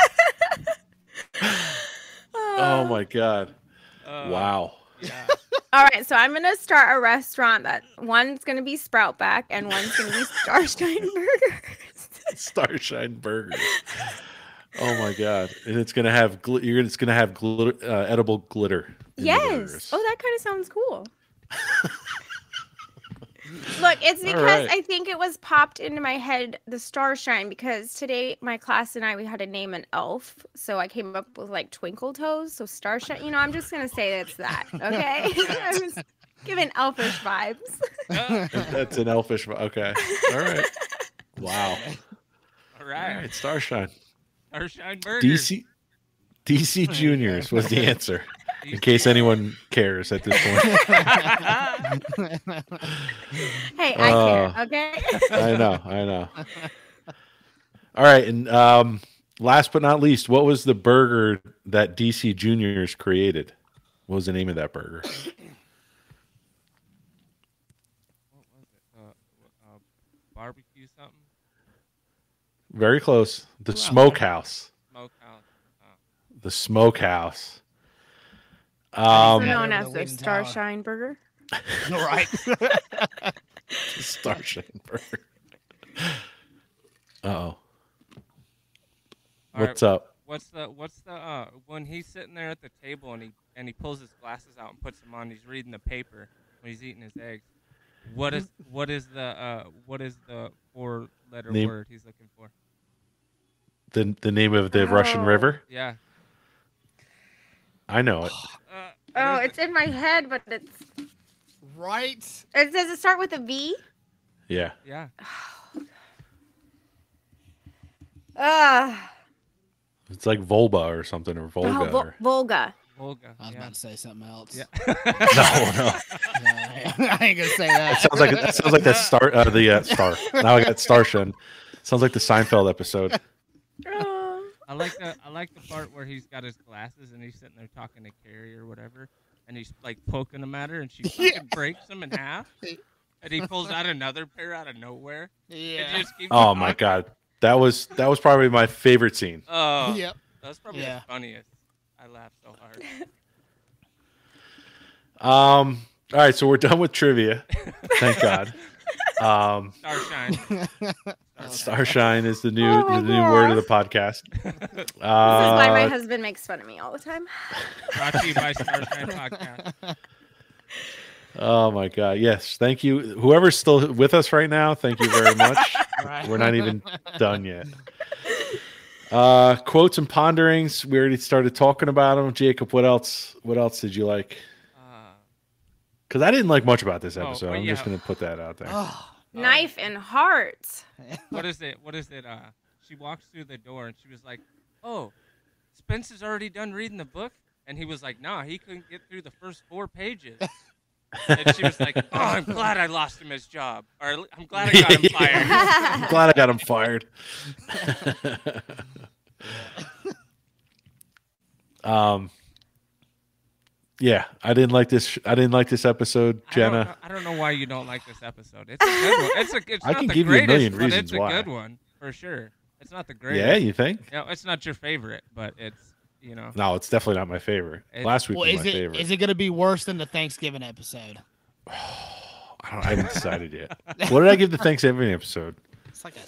Oh my god. Wow. Yeah. All right, so I'm gonna start a restaurant that one's gonna be Sproutback and one's gonna be Starshine Burgers. Starshine Burgers. Oh my god. And it's gonna have it's gonna have edible glitter. in the Yes. burgers. Oh, that kind of sounds cool. Look, it's because right. I think it was popped into my head, the Starshine, because today my class and I, we had to name an elf. So I came up with like Twinkle Toes. So Starshine, I'm just going to say it's that. Okay. I'm just giving elfish vibes. That's an elfish. Okay. All right. Wow. All right. All right. Starshine. Starshine Burgers. DC Juniors was the answer. In case anyone cares at this point. Hey, I care. Okay. I know. All right, and last but not least, what was the burger that DC Juniors created? What was the name of that burger? What was it? Barbecue something? Very close. The Smokehouse. Smokehouse. The Smokehouse. Also known Yeah, as the the Leaning Tower. Starshine Burger. Right. Starshine burger. Uh-oh. All What's right, up? What's the when he's sitting there at the table and he pulls his glasses out and puts them on, he's reading the paper when he's eating his eggs. What is the 4-letter Name. word he's looking for? The name of the Russian Oh. River? Yeah. I know it. Oh, it's in my head, but it's. Right. Does it start with a V? Yeah. Yeah. It's like Volba or something, or Volga. Volga. Volga. I was about to say something else. Yeah. No. I ain't gonna say that. That sounds like the star. Star. Now I got Starshine. Sounds like the Seinfeld episode. I like the part where he's got his glasses and he's sitting there talking to Carrie or whatever, and he's like poking them at her, and she fucking breaks them in half, and he pulls out another pair out of nowhere. Yeah. Oh my god, that was probably my favorite scene. Oh, Yep. That's probably the funniest. I laughed so All hard. right, so we're done with trivia. Thank God. Starshine. Starshine is the new word of the podcast. This is why my husband makes fun of me all the time. Brought to you by Starshine Podcast. Oh my God! Yes, thank you. Whoever's still with us right now, thank you very much. Right. We're not even done yet. Quotes and ponderings. We already started talking about them. Jacob, what else? What else did you like? Because I didn't like much about this episode. I'm just going to put that out there. Knife and heart. What is it? She walks through the door and she was like, "Oh, Spence is already done reading the book," and he was like, "No, he couldn't get through the first 4 pages." And she was like, "Oh, I'm glad I lost him his job, or I'm glad I got him fired." I'm glad I got him fired. Yeah, I didn't like this. I didn't like this episode, Jenna. I don't know why you don't like this episode. It's a good one. It's I not can the give you a greatest, million but reasons it's a why. good one for sure. It's not the greatest. Yeah, you think? No, it's not your favorite, but it's No, it's definitely not my favorite. Last week was my favorite. Is it going to be worse than the Thanksgiving episode? I haven't decided yet. What did I give the Thanksgiving episode? It's like a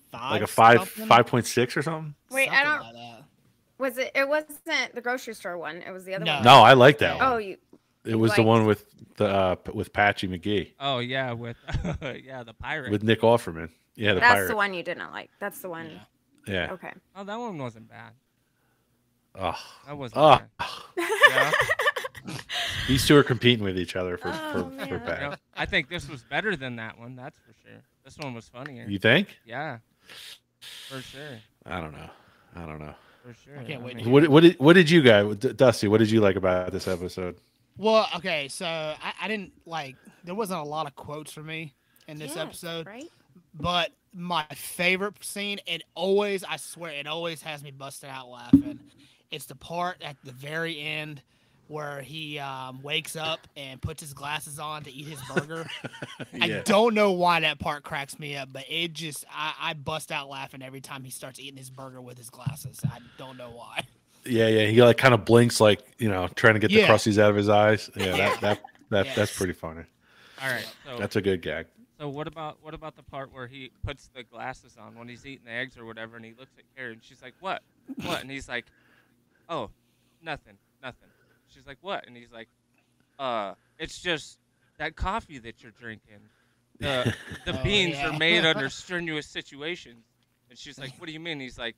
5.6 or something. Wait, something I don't. like that. Was it? It wasn't the grocery store one. It was the other one. No, I like that one. Oh, It was the one with Patchy McGee. Oh yeah, with the pirate. With Nick Offerman. Yeah, That's pirate. the one you didn't like. That's the one. Yeah. Okay. Oh, that one wasn't bad. Oh. That wasn't bad. Yeah. These two are competing with each other for bad. I think this was better than that one. That's for sure. This one was funnier. You think? Yeah. For sure. I don't know. For sure. I can't wait. What did you guys, Dusty? What did you like about this episode? Well, okay, so I didn't like. There wasn't a lot of quotes for me in this episode, right? But my favorite scene, I swear, it always has me busted out laughing. It's the part at the very end where he wakes up and puts his glasses on to eat his burger. Yeah. I don't know why that part cracks me up, but it just I bust out laughing every time he starts eating his burger with his glasses. I don't know why. Yeah. He like kind of blinks, like trying to get the crusties out of his eyes. Yeah, that's pretty funny. All right, so that's a good gag. So what about the part where he puts the glasses on when he's eating the eggs or whatever, and he looks at Carrie and she's like, "What?" And he's like, "Oh, nothing." She's like, "What?" And he's like, it's just that coffee that you're drinking. The beans are made under strenuous situations." And she's like, "What do you mean?" He's like,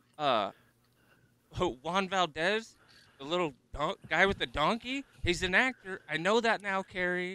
Juan Valdez, the little guy with the donkey, he's an actor. I know that now, Carrie.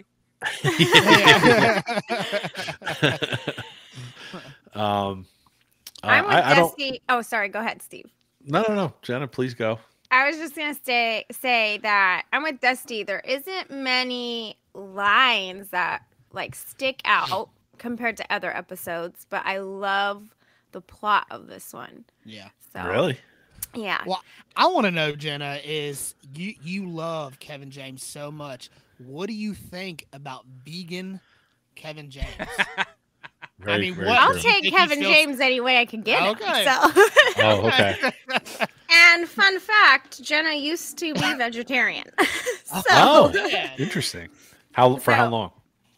I'm with Dusty. Oh, sorry. Go ahead, Steve. No. Jenna, please go. I was just going to say that I'm with Dusty. There isn't many lines that like stick out compared to other episodes, but I love the plot of this one. Yeah. So, Really? Yeah. Well, I want to know, Jenna, is you love Kevin James so much. What do you think about vegan Kevin James? I'll take Kevin James any way I can get him. So. Oh, okay. And fun fact, Jenna used to be vegetarian. Interesting. How long?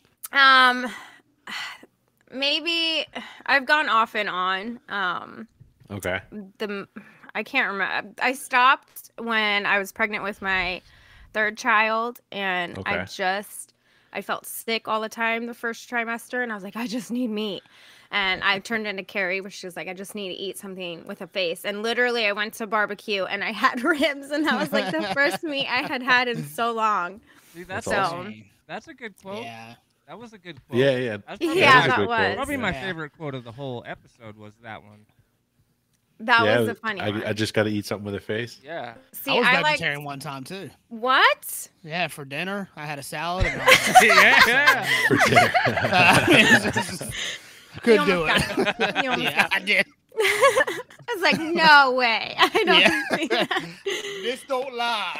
Maybe I've gone off and on. Okay. I can't remember. I stopped when I was pregnant with my 3rd child, and I felt sick all the time the first trimester, and I was like, I just need meat. And I turned into Carrie, where she was like, I just need to eat something with a face. And literally, I went to barbecue, and I had ribs, and that was like the first meat I had in so long. See, that's a good quote. Yeah. That was a good quote. Yeah. That was. Probably my favorite quote of the whole episode was that one. That was a funny one. I just got to eat something with a face. Yeah. See, I was vegetarian one time too. What? Yeah, for dinner I had a salad. And yeah. For dinner. Could do it. Yeah, I did. I was like, no way. I don't think that. This don't lie.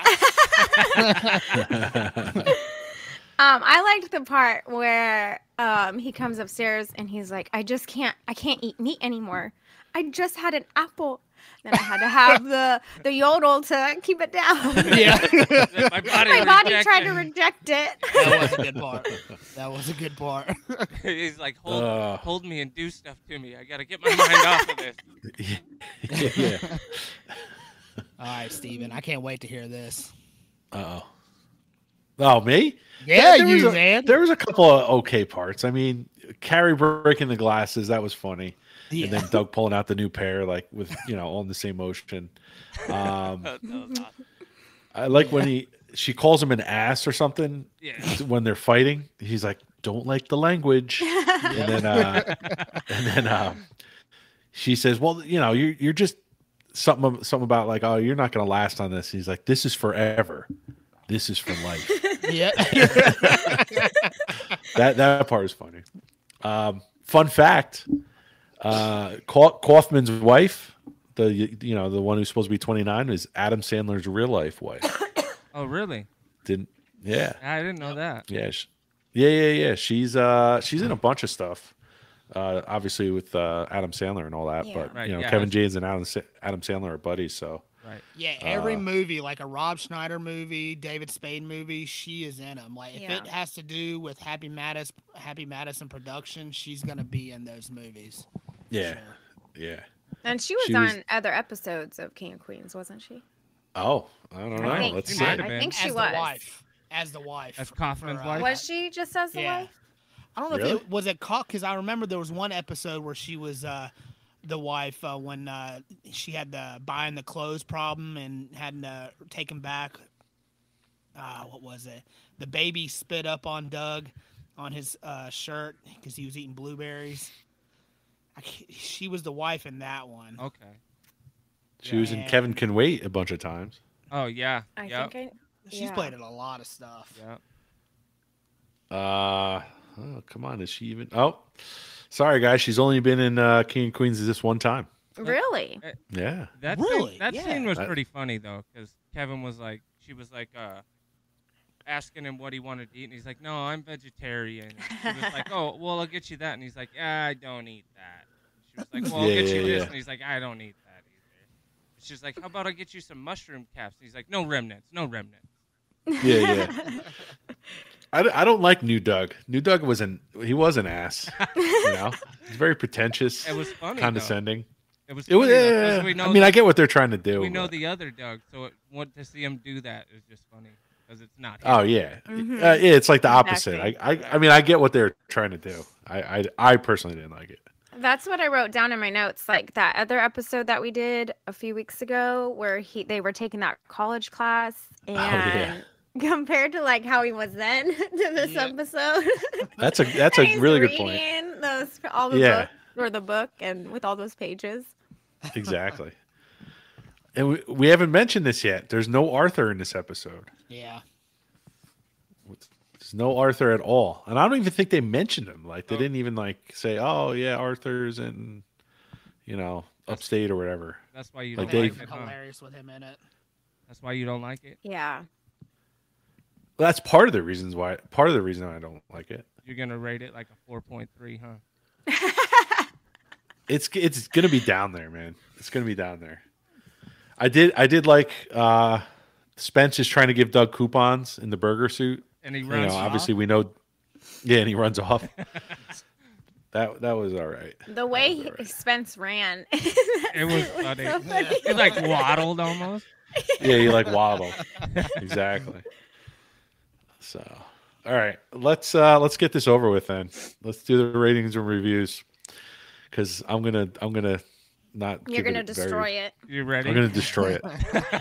I liked the part where he comes upstairs and he's like, I can't eat meat anymore. I just had an apple. Then I had to have the yodel to keep it down. Yeah. My body tried to reject it. That was a good part. That was a good part. He's like, hold me and do stuff to me. I got to get my mind off of this. Yeah. All right, Steven. I can't wait to hear this. Uh-oh. Oh, me? Yeah, man. There was a couple of okay parts. I mean, Carrie breaking the glasses, that was funny. Yeah. And then Doug pulling out the new pair, like with, all in the same motion. I like when she calls him an ass or something when they're fighting. He's like, don't like the language. And then she says, well, you're just something about like, oh, you're not going to last on this. He's like, this is forever. This is for life. Yeah. that part is funny. Fun fact. Kaufman's wife, the one who's supposed to be 29, is Adam Sandler's real life wife. Oh, really? Yeah. I didn't know that. Yeah. Yeah. She's in a bunch of stuff. Obviously with Adam Sandler and all that, but Kevin James and Adam Sandler are buddies, so. Right. Yeah, every movie, like a Rob Schneider movie, David Spade movie, she is in them. Like if it has to do with Happy Madison production, she's gonna be in those movies. Yeah, sure. Yeah. And she was on other episodes of King of Queens, wasn't she? Oh, I don't know. Let's see. I think she was. As the wife. As Kaufman's wife. Was she just as the wife? I don't know if it was because I remember there was one episode where she was the wife when she had the buying the clothes problem and had to take him back. What was it? The baby spit up on Doug on his shirt because he was eating blueberries. She was the wife in that one. Okay. She was in Kevin Can Wait a bunch of times. Oh yeah. She's played in a lot of stuff. Yeah. Oh, come on. Is she even? Oh, sorry, guys. She's only been in King of Queens this one time. Really? Yeah. That scene was pretty funny, though, because Kevin was like, she was like asking him what he wanted to eat, and he's like, no, I'm vegetarian. And she was like, oh, well, I'll get you that. And he's like, yeah, I don't eat that. And she was like, well, I'll get you this. And he's like, I don't eat that either. And she's like, how about I get you some mushroom caps? And he's like, no remnants. Yeah. I don't like New Doug. New Doug was an ass. He's very pretentious. It was funny, condescending. It was. Funny, I get what they're trying to do. We know the other Doug, so to see him do that is just funny because it's not him. Oh yeah, it's like the opposite. Exactly. I get what they're trying to do. I personally didn't like it. That's what I wrote down in my notes. Like that other episode that we did a few weeks ago, where they were taking that college class and. Compared to like how he was then to this episode. That's a really good point. All the book or the book and with all those pages. Exactly. And we haven't mentioned this yet. There's no Arthur in this episode. Yeah. There's no Arthur at all. And I don't even think they mentioned him. Like they didn't even like say, oh yeah, Arthur's in upstate or whatever. That's why you don't like it. Hilarious with him in it. That's why you don't like it? Yeah. Well, that's part of the reason I don't like it. You're gonna rate it like a 4.3, huh? It's gonna be down there, man. It's gonna be down there. I did like Spence is trying to give Doug coupons in the burger suit, and he runs off. Obviously, we know. Yeah, and he runs off. That was all right. The way Spence ran, it was funny. So funny. He like waddled almost. Yeah, he like waddled. Exactly. So, all right, let's get this over with then. Let's do the ratings and reviews because I'm gonna not. You're gonna destroy it. You ready? I'm gonna destroy it.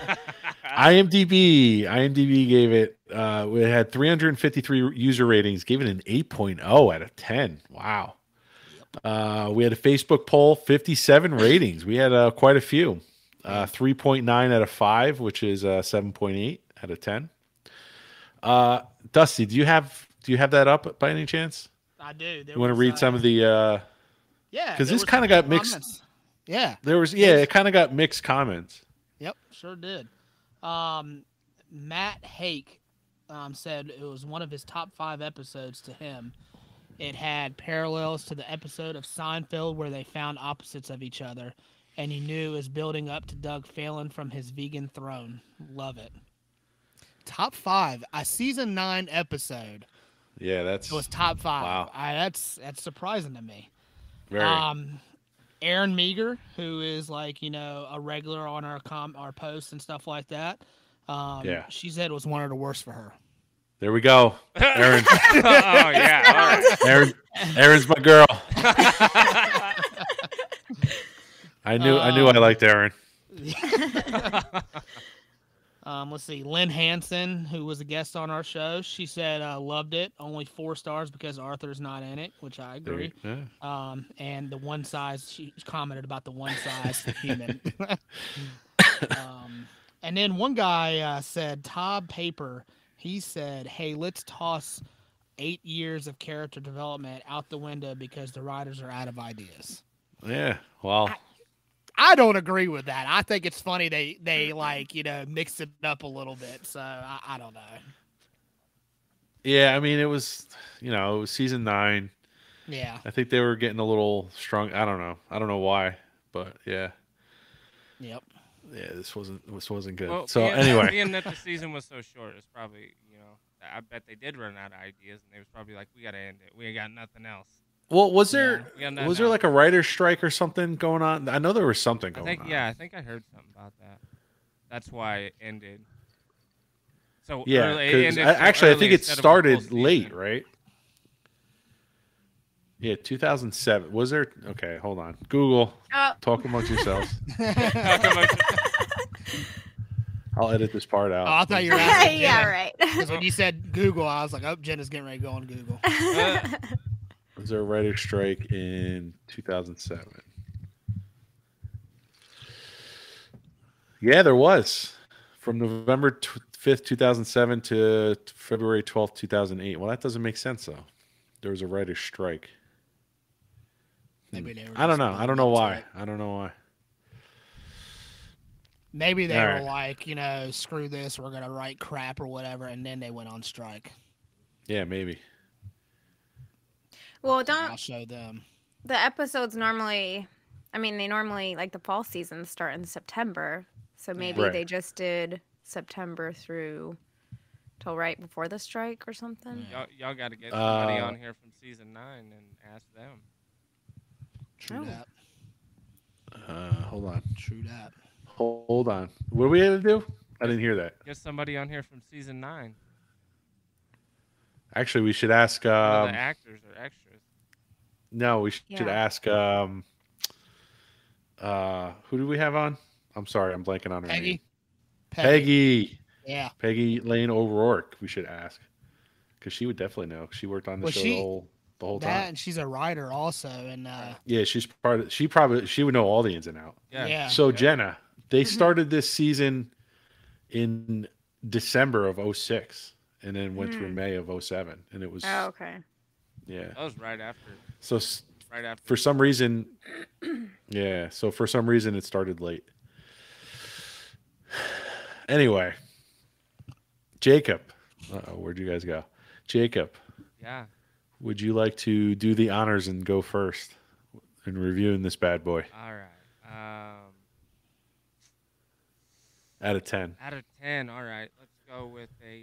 IMDb gave it. We had 353 user ratings. Gave it an 8.0 out of 10. Wow. We had a Facebook poll, 57 ratings. We had quite a few. 3.9 out of 5, which is 7.8 out of 10. Dusty, do you have that up by any chance? I do. You want to read some of the yeah, because this kind of got mixed. Comments. Yeah. It kind of got mixed comments. Yep, sure did. Matt Hake said it was one of his top 5 episodes to him. It had parallels to the episode of Seinfeld where they found opposites of each other, and he knew it was building up to Doug failing from his vegan throne. Love it. Top 5, a season 9 episode. Yeah, it was top 5. Wow. That's surprising to me. Very. Aaron Meager, who is like, a regular on our posts and stuff like that. She said it was one of the worst for her. There we go, Aaron. Oh yeah, all right. Aaron's my girl. I knew I liked Aaron. Let's see, Lynn Hansen, who was a guest on our show, she said loved it. Only 4 stars because Arthur's not in it, which I agree. Yeah. And the one size, she commented about the one size human. And then one guy said, Todd Paper. He said, hey, let's toss 8 years of character development out the window because the writers are out of ideas. Yeah, well. I don't agree with that. I think it's funny they like, mix it up a little bit. So I don't know. Yeah, I mean, it was season 9. Yeah. I think they were getting a little strong. I don't know. I don't know why, but yeah. Yep. Yeah, this wasn't good. Well, so anyway, being that the season was so short, it's probably I bet they did run out of ideas, and they was probably like, we gotta end it. We ain't got nothing else. Well, was there like a writer's strike or something going on? I know there was something going on. Yeah, I think I heard something about that. That's why it ended. So yeah, I think it started late, right? Yeah, 2007. Was there? Okay, hold on. Google. Talk amongst yourselves. I'll edit this part out. Oh, I thought you were asking. Yeah, right. Because when you said Google, I was like, oh, Jenna's getting ready to go on Google. Was there a writer's strike in 2007? Yeah, there was. From November 5th, 2007 to February 12th, 2008. Well, that doesn't make sense, though. There was a writer's strike. Maybe they were I don't know. I don't know why. I don't know why. Maybe they were like, screw this, we're going to write crap or whatever, and then they went on strike. Yeah, maybe. Well, I'll show them. The episodes normally, like the fall seasons start in September, so maybe they just did September through till right before the strike or something. Y'all got to get somebody on here from season 9 and ask them. True that. Hold on. True that. Hold on. What are we going to do? I didn't hear that. Get somebody on here from season 9. Actually, we should ask. The actors or extras. No, we should ask. Who do we have on? I'm sorry, I'm blanking on her name. Peggy. Yeah. Peggy Lane O'Rourke. We should ask because she would definitely know. She worked on the show the whole time. And she's a writer also, and yeah, she's part of. She would know all the ins and outs. Yeah. So Jenna, they started this season in December of 2006. And then went through May of 2007, and it was. Oh, okay. Yeah. That was right after. So right after. For some reason, yeah. So for some reason, it started late. Anyway, Jacob, where'd you guys go? Jacob. Yeah. Would you like to do the honors and go first in reviewing this bad boy? All right. Out of 10. Out of 10. All right. Let's go with a.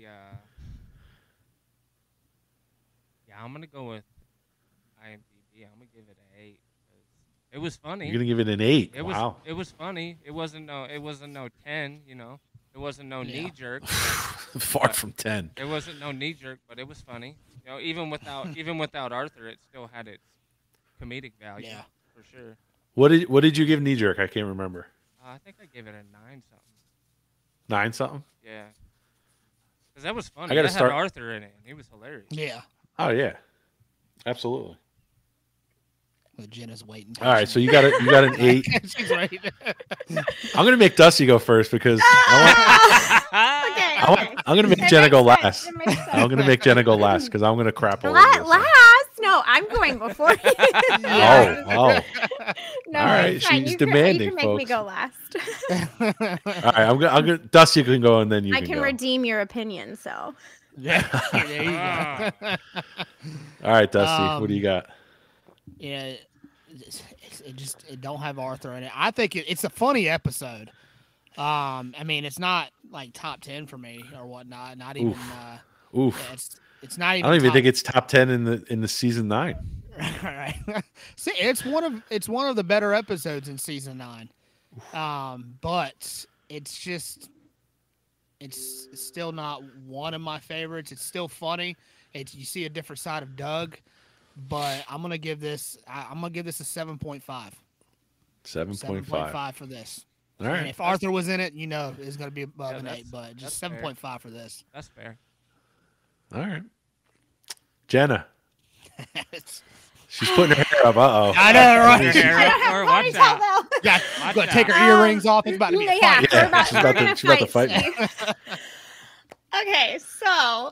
I'm gonna go with IMDb. I'm gonna give it an 8. It was funny. You're gonna give it an 8. Wow. It was funny. It wasn't no 10. It wasn't no knee jerk. Far from 10. It wasn't no knee jerk, but it was funny. Even without Arthur, it still had its comedic value. Yeah, for sure. What did you give knee jerk? I can't remember. I think I gave it a 9 something. 9 something? Yeah. Because that was funny. I gotta had Arthur in it. He was hilarious. Yeah. Oh, yeah. Absolutely. Jenna's waiting. All right, so you got an 8. She's right. I'm gonna make Dusty go first because I'm gonna make Jenna go last. I'm gonna make Jenna go last because I'm gonna crap all over this. Last? No, I'm going before you. Oh. No, all right, she's demanding, you can make me go last. All right, I'm gonna. Dusty can go, and then you. I can redeem your opinion. So. Yeah, there you go. All right, Dusty, what do you got? Yeah, it don't have Arthur in it. I think it's a funny episode. I mean, it's not like top 10 for me or whatnot. Not even. Oof. Yeah, it's not even. I don't even think it's top 10 in the season 9. Right. See, it's one of the better episodes in season 9. But it's just. It's still not one of my favorites. It's still funny. You see a different side of Doug, but I'm gonna give this. I'm gonna give this a 7.5. 7.5 for this. All right. And if Arthur was in it, it's gonna be above an 8. But just 7.5 for this. That's fair. All right. Jenna. She's putting her hair up. Uh-oh. I know, right? Watch out. Yeah, gotta take her earrings off. It's about to be a fight. Yeah, she's about to fight me. Okay, so.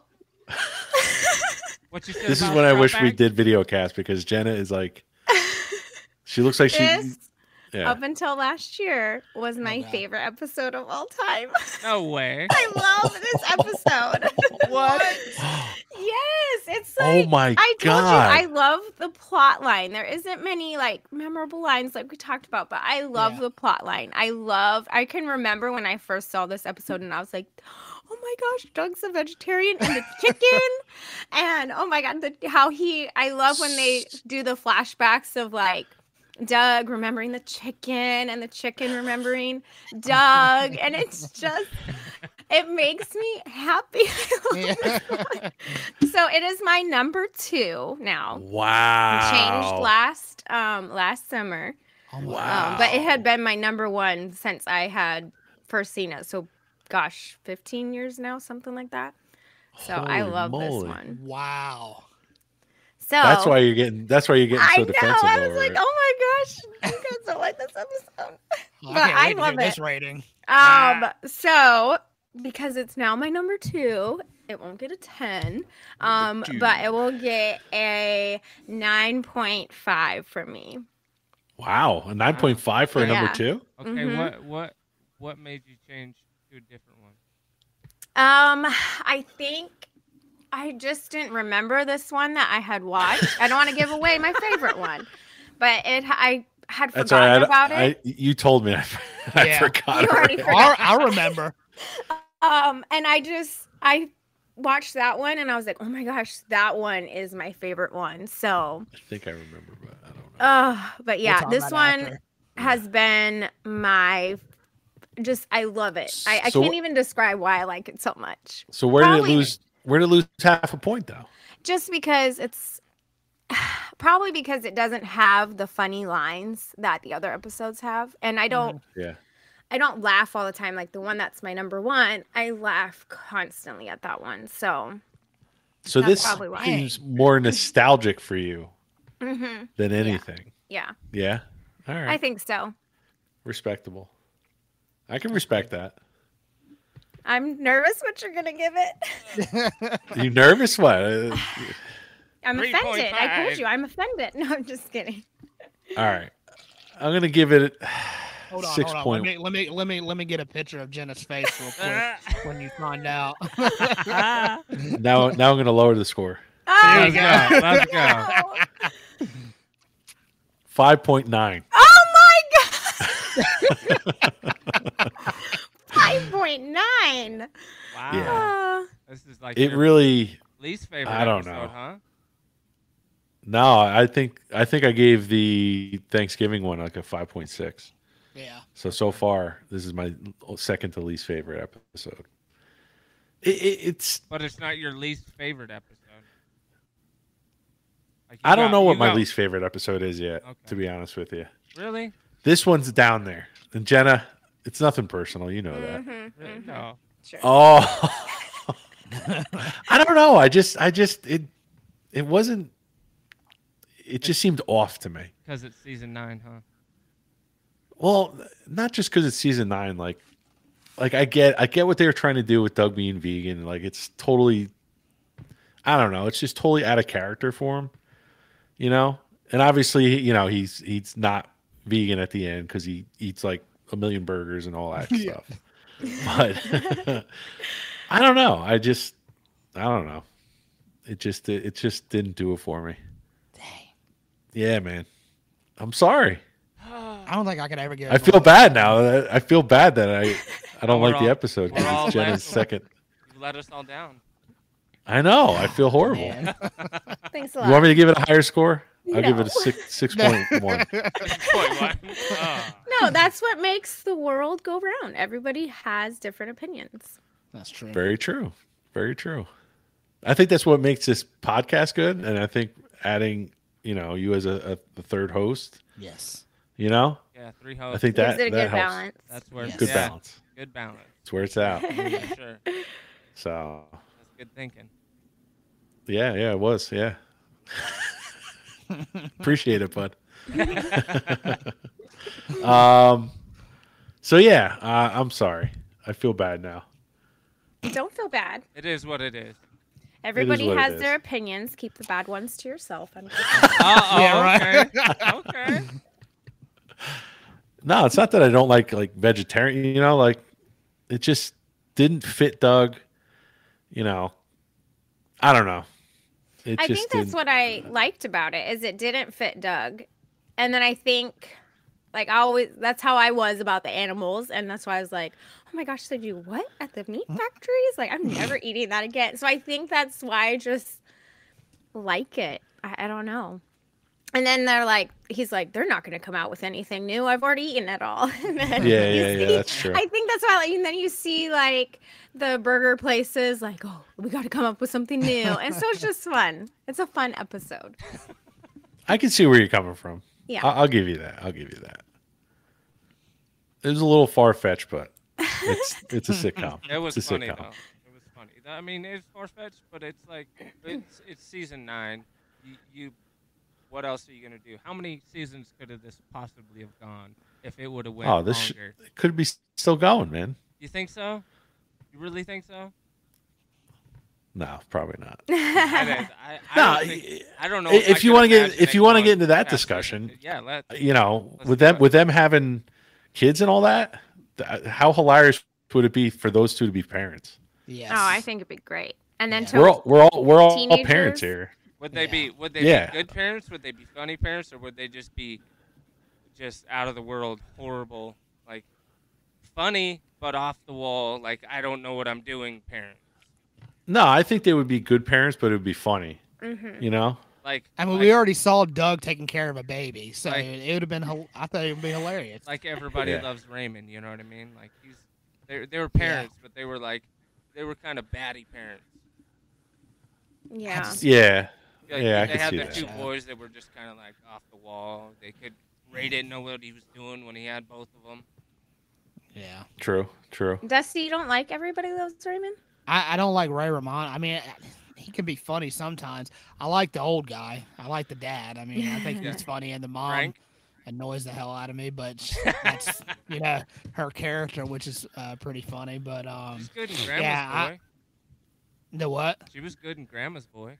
This is when I wish we did video cast because Jenna is like, she looks like up until last year was my favorite episode of all time. No way. I love this episode. What? Yes, it's like, oh my God. I told you, I love the plot line. There isn't many like memorable lines like we talked about, but I love the plot line. I can remember when I first saw this episode and I was like, oh my gosh, Doug's a vegetarian and the chicken. And oh my God, I love when they do the flashbacks of like Doug remembering the chicken and the chicken remembering Doug. And it's just, it makes me happy. So it is my number 2 now. Wow. It changed last summer. Oh, wow. But it had been my number 1 since I had first seen it. So gosh, 15 years now, something like that. So Holy I love moly. this one. Wow. So that's why you're getting so defensive. I was like, oh my gosh, you guys don't like this episode. Well, but I love it. This rating. So because it's now my number 2, it won't get a 10. But it will get a 9.5 for me. Wow, a 9.5 for a number 2? Okay, mm-hmm. What made you change to a different one? I think I just didn't remember this one that I had watched. I don't want to give away my favorite one, but I had forgotten about it. You told me. I forgot. You already forgot. I remember. And I watched that one and I was like, oh my gosh, that one is my favorite one. So I think I remember, but I don't know. But yeah, this one has been I love it. I can't even describe why I like it so much. So where did it lose? Where did it lose half a point though? Just because it's probably because it doesn't have the funny lines that the other episodes have, and I don't. I don't laugh all the time. Like the one that's my number 1, I laugh constantly at that one. So this seems more nostalgic for you than anything. Yeah. Yeah. All right. I think so. Respectable. I can respect that. I'm nervous what you're going to give it. You nervous? What? I'm offended. I told you I'm offended. No, I'm just kidding. All right. I'm going to give it Hold on. 6 point. Let me get a picture of Jenna's face real quick when you find out. Now I'm going to lower the score. Oh, there you go. Let's go. 5.9. Oh my God. 5.9. Wow. Yeah. This is like it really least favorite. I don't episode, know. Huh? No, I think I gave the Thanksgiving one like a 5.6. Yeah. So far, this is my second to least favorite episode. It's. But it's not your least favorite episode. Like I don't know what my least favorite episode is yet. Okay. To be honest with you. Really? This one's down there. And Jenna, it's nothing personal. You know that. Really? No. Sure. Oh. I don't know. It wasn't. it just seemed off to me. Because it's season 9, huh? Well, not just because it's season 9. Like I get what they were trying to do with Doug being vegan. Like it's totally, I don't know. It's just totally out of character for him, you know. And obviously, you know, he's not vegan at the end because he eats like a million burgers and all that stuff. But I don't know. I don't know. It just didn't do it for me. Dang. Yeah, man. I'm sorry. I don't think I could ever get. I feel bad now. I feel bad that I don't like the episode because it's Jenna's second. You let us all down. I know. I feel horrible. Thanks a lot. You want me to give it a higher score? I'll No. give it a 6.1. No, that's what makes the world go round. Everybody has different opinions. That's true. Very true. Very true. I think that's what makes this podcast good, and I think adding, you know, you as a third host. Yes. You know. Yeah, 3 hosts. I think Gives it a that good helps. balance. That's where Good balance. Good balance. That's where it's at. Yeah, sure. So. That's good thinking. Yeah, it was. Yeah. Appreciate it, bud. So yeah, I'm sorry. I feel bad now. Don't feel bad. It is what it is. Everybody what it has is. their opinions. Keep the bad ones to yourself. Yeah, right. Okay. No, it's not that I don't like vegetarian. You know, like it just didn't fit Doug. You know, I don't know. I think that's what I liked about it is it didn't fit Doug. And then I think that's how I was about the animals. And that's why I was like, oh my gosh, they do what at the meat factories? Like I'm never eating that again. So I think that's why I just like it. I don't know. And then he's like, they're not going to come out with anything new. I've already eaten it all. And then yeah, that's true. I think that's why, and then you see like the burger places like, oh, we got to come up with something new. And so it's just fun. It's a fun episode. I can see where you're coming from. Yeah. I'll give you that. It was a little far-fetched, but it's a sitcom. It was it's a funny sitcom. though. It was funny. I mean, it's far-fetched, but it's like it's season 9. You what else are you gonna do? How many seasons could have this possibly have gone if it would have went longer? It could be still going, man. You think so? You really think so? No, probably not. I don't know. If you want to get into that discussion, you know, with them having kids and all that, how hilarious would it be for those two to be parents? Yes. Oh, I think it'd be great. And then we're all parents here. Would they be good parents? Would they be funny parents, or would they just be out of the world, horrible, like funny but off the wall, like I don't know what I'm doing parents? No, I think they would be good parents, but it would be funny. Mm-hmm. You know, we already saw Doug taking care of a baby, so it would have been. I thought it would be hilarious. Like everybody loves Raymond, you know what I mean? Like they were parents, but they were kind of baddie parents. Yeah. Yeah. They had the 2 boys that were just kind of like off the wall. Ray didn't know what he was doing when he had both of them. Yeah. True. Dusty, you don't like Everybody Loves Raymond? I don't like Ray Romano. I mean, he can be funny sometimes. I like the old guy. I like the dad. I mean, I think he's funny, and the mom Frank annoys the hell out of me. But that's her character, which is pretty funny. But she's good in Grandma's Boy. The what? She was good in Grandma's Boy.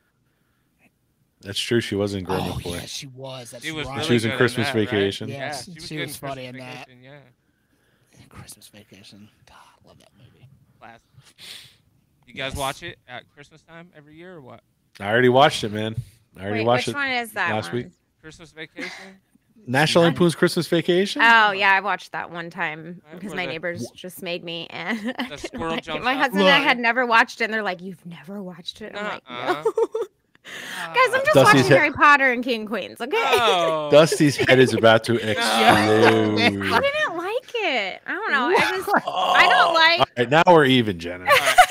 That's true. She was in Grandma's Boy. Yeah, she was. That's she was right. really She was in Christmas that, Vacation. Right? Yes, Yeah, she was funny in that. Yeah. Christmas Vacation. God, I love that movie. Classic. You guys watch it at Christmas time every year or what? I already watched it, man. Which one is that last week. Christmas Vacation? National Lampoon's Christmas Vacation? Oh, yeah, I watched that one time because my neighbors just made me. And my husband and I had never watched it, and they're like, you've never watched it? I'm like, no. Guys, I'm just watching Harry Potter and King and Queens, okay? Oh. Dusty's head is about to explode. I didn't like it. I don't know. I don't like... All right, now we're even, Jenna.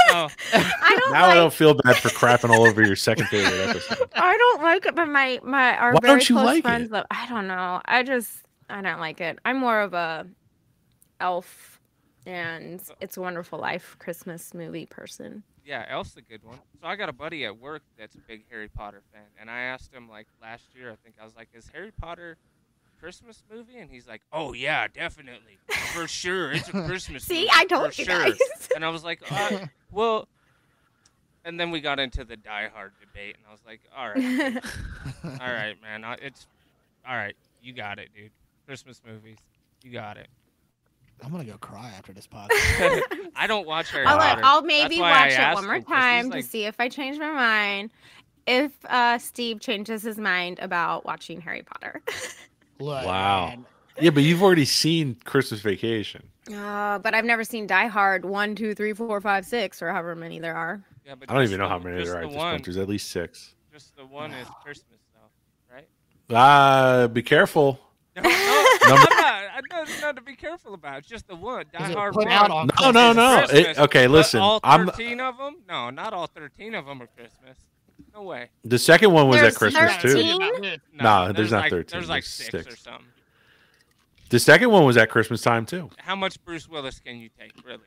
I don't feel bad for crapping all over your second favorite episode. I don't like it, but our very close friends love. I don't know. I don't like it. I'm more of a Elf and It's a Wonderful Life Christmas movie person. Yeah, Elf's a good one. So I got a buddy at work that's a big Harry Potter fan, and I asked him like last year, I think I was like, "Is Harry Potter a Christmas movie?" And he's like, "Oh yeah, definitely, for sure, it's a Christmas See, movie." I told for you sure. guys. And I was like, well, and then we got into the Die Hard debate, and I was like, "All right, dude. All right, man, it's all right. You got it, dude. Christmas movies, you got it." I'm gonna go cry after this podcast. I don't watch Harry Potter. I'll maybe That's why watch I it one more asked him, 'cause he's time to like, see if I change my mind. If Steve changes his mind about watching Harry Potter. Look, Wow. man, Yeah, but you've already seen Christmas Vacation. But I've never seen Die Hard 1, 2, 3, 4, 5, 6, or however many there are. Yeah, but I don't just even know the- how many just there are the at this one- point. There's at least 6. Just the one is Christmas, though, right? Be careful. No, I'm not to be careful about. It's just the one. Die is it Hard put 1. out on No. Christmas. Okay, But listen. all I'm 13 of them? No, not all 13 of them are Christmas. No way. the second one was There's at Christmas 13? too. No, there's not like, 13, There's like there's 6 or 6. something. The second one was at Christmas time too. How much Bruce Willis can you take, really?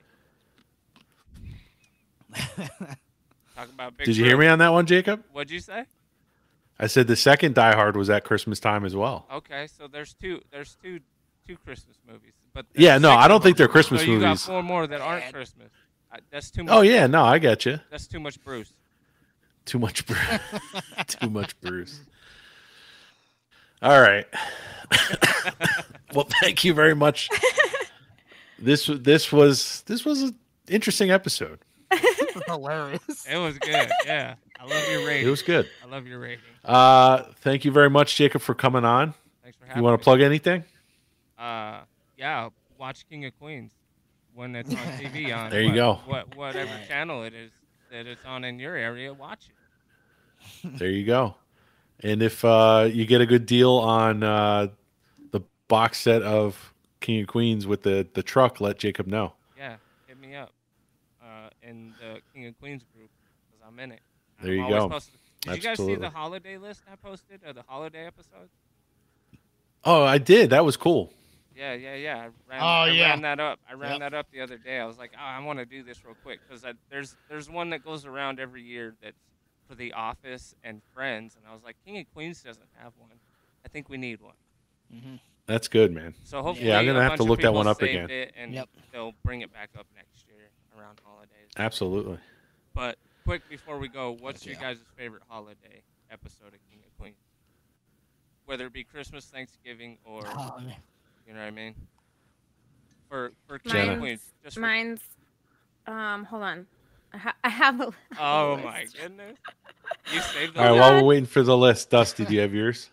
Talk about big. Did you hear me on that one, Jacob? What'd you say? I said the second Die Hard was at Christmas time as well. Okay, so there's two Christmas movies, but Yeah, no, six I of don't think them. they're Christmas so you got movies. 4 more that aren't Christmas. That's too much. Oh yeah, no, I get you. That's too much Bruce. Too much Bruce. Too much Bruce. All right. Well, thank you very much. This was an interesting episode. hilarious. It was good. Yeah, I love your rating. It was good. I love your rating. Thank you very much, Jacob, for coming on. Thanks for having You want me. to plug anything? Yeah, watch King of Queens when it's on TV. On There you go. Whatever channel it is that it's on in your area, watch it. There you go. And if you get a good deal on the box set of King of Queens with the truck, let Jacob know. Yeah, hit me up in the King of Queens group because I'm in it. There you I'm always go. posting- Did you guys see Absolutely. the holiday list I posted or the holiday episodes? Oh, I did. That was cool. Yeah. Oh, yeah. I ran that up. I ran that up the other day. I was like, I want to do this real quick because there's one that goes around every year that's for The Office and Friends, and I was like, King of Queens doesn't have one. I think we need one. Mm-hmm. That's good, man. So hopefully, Yeah, I'm gonna a have bunch to of look that people one up saved again. It and Yep. they'll bring it back up next year around holidays. Absolutely. But quick before we go, what's your Yeah. guys' favorite holiday episode of King of Queens? Whether it be Christmas, Thanksgiving, or Oh, man. you know what I mean? For King Jenna. of Queens, just for, Mine's, hold on. I have a. oh list. my goodness, you saved the All right, list. while we're waiting for the list, Dusty, do you have yours?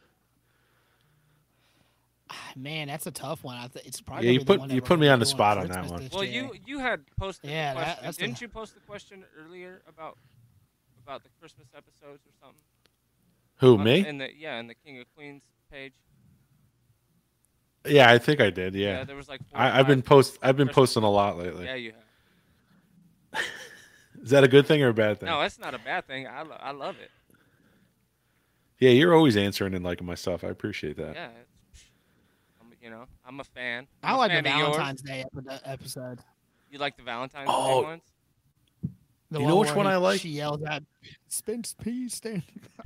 Man, that's a tough one. It's probably Yeah, you gonna be the put- one you that put we're me gonna on the do spot on Christmas that one. this Well, year. you had posted Yeah, the question. that's the- Didn't you post the question earlier about the Christmas episodes or something? Who, me? In the King of Queens page. Yeah, I think I did. Yeah, there was like 4 or I've been 5 posting Christmas a lot lately. Yeah, you have. Is that a good thing or a bad thing? No, that's not a bad thing. I love it. Yeah, you're always answering and liking my stuff. I appreciate that. Yeah, I'm a fan. I I'm a like the fan of yours. Valentine's Day episode. You like the Valentine's Oh. Day ones? The You know which where one I like? She yells at Spence P. Stand.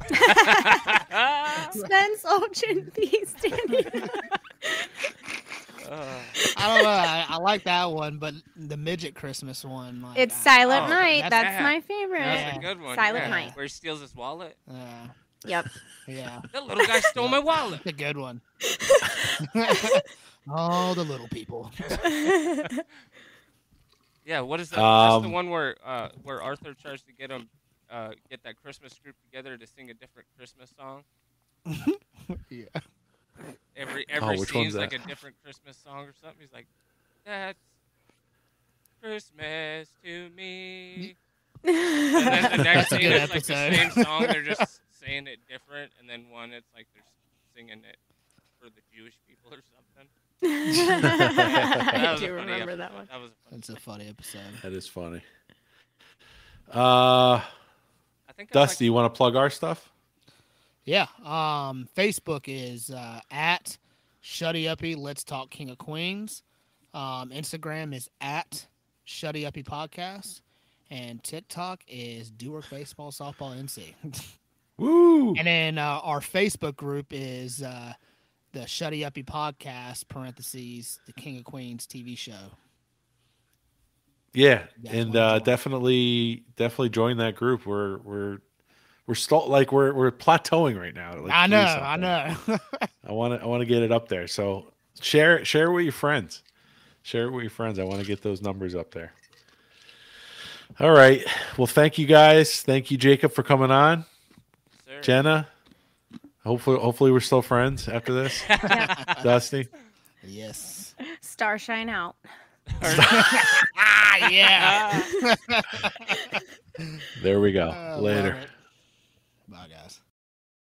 Spence Ocean P standing. I don't know. I like that one, but the midget Christmas one. Like, It's Silent Oh, Night. That's yeah. my favorite. That's a good one. Silent yeah. Night. Where he steals his wallet. Yep. Yeah, That little guy stole my wallet. it's a good one. Oh, the little people. Yeah, what is that? That's the Um, one where Arthur tries to get that Christmas group together to sing a different Christmas song. Yeah. Every which one's scene's like that? a different Christmas song or something. He's like, "That's Christmas to me." And then the next That's a scene good is like the episode. same song. They're just saying it different, and then one it's like they're singing it for the Jewish people or something. I was a do funny remember episode. that one. That was a funny. It's a funny episode. That is funny. I think I Dusty, you want to plug our stuff? Yeah. Facebook is at Shutty Uppy Let's Talk King of Queens. Instagram is at Shutty Uppy Podcast. and TikTok is Newark Baseball Softball NC. Woo! And then our Facebook group is the Shutty Uppy Podcast (parentheses the King of Queens TV show). Yeah, and definitely join that group. We're still like we're plateauing right now. Like I know. I want to get it up there. So share it with your friends. Share it with your friends. I want to get those numbers up there. All right. Well, thank you guys. Thank you, Jacob, for coming on. Sir. Jenna. Hopefully we're still friends after this. Yeah. Dusty. Yes. Star shine out. Yeah. There we go. Later. Bye, guys.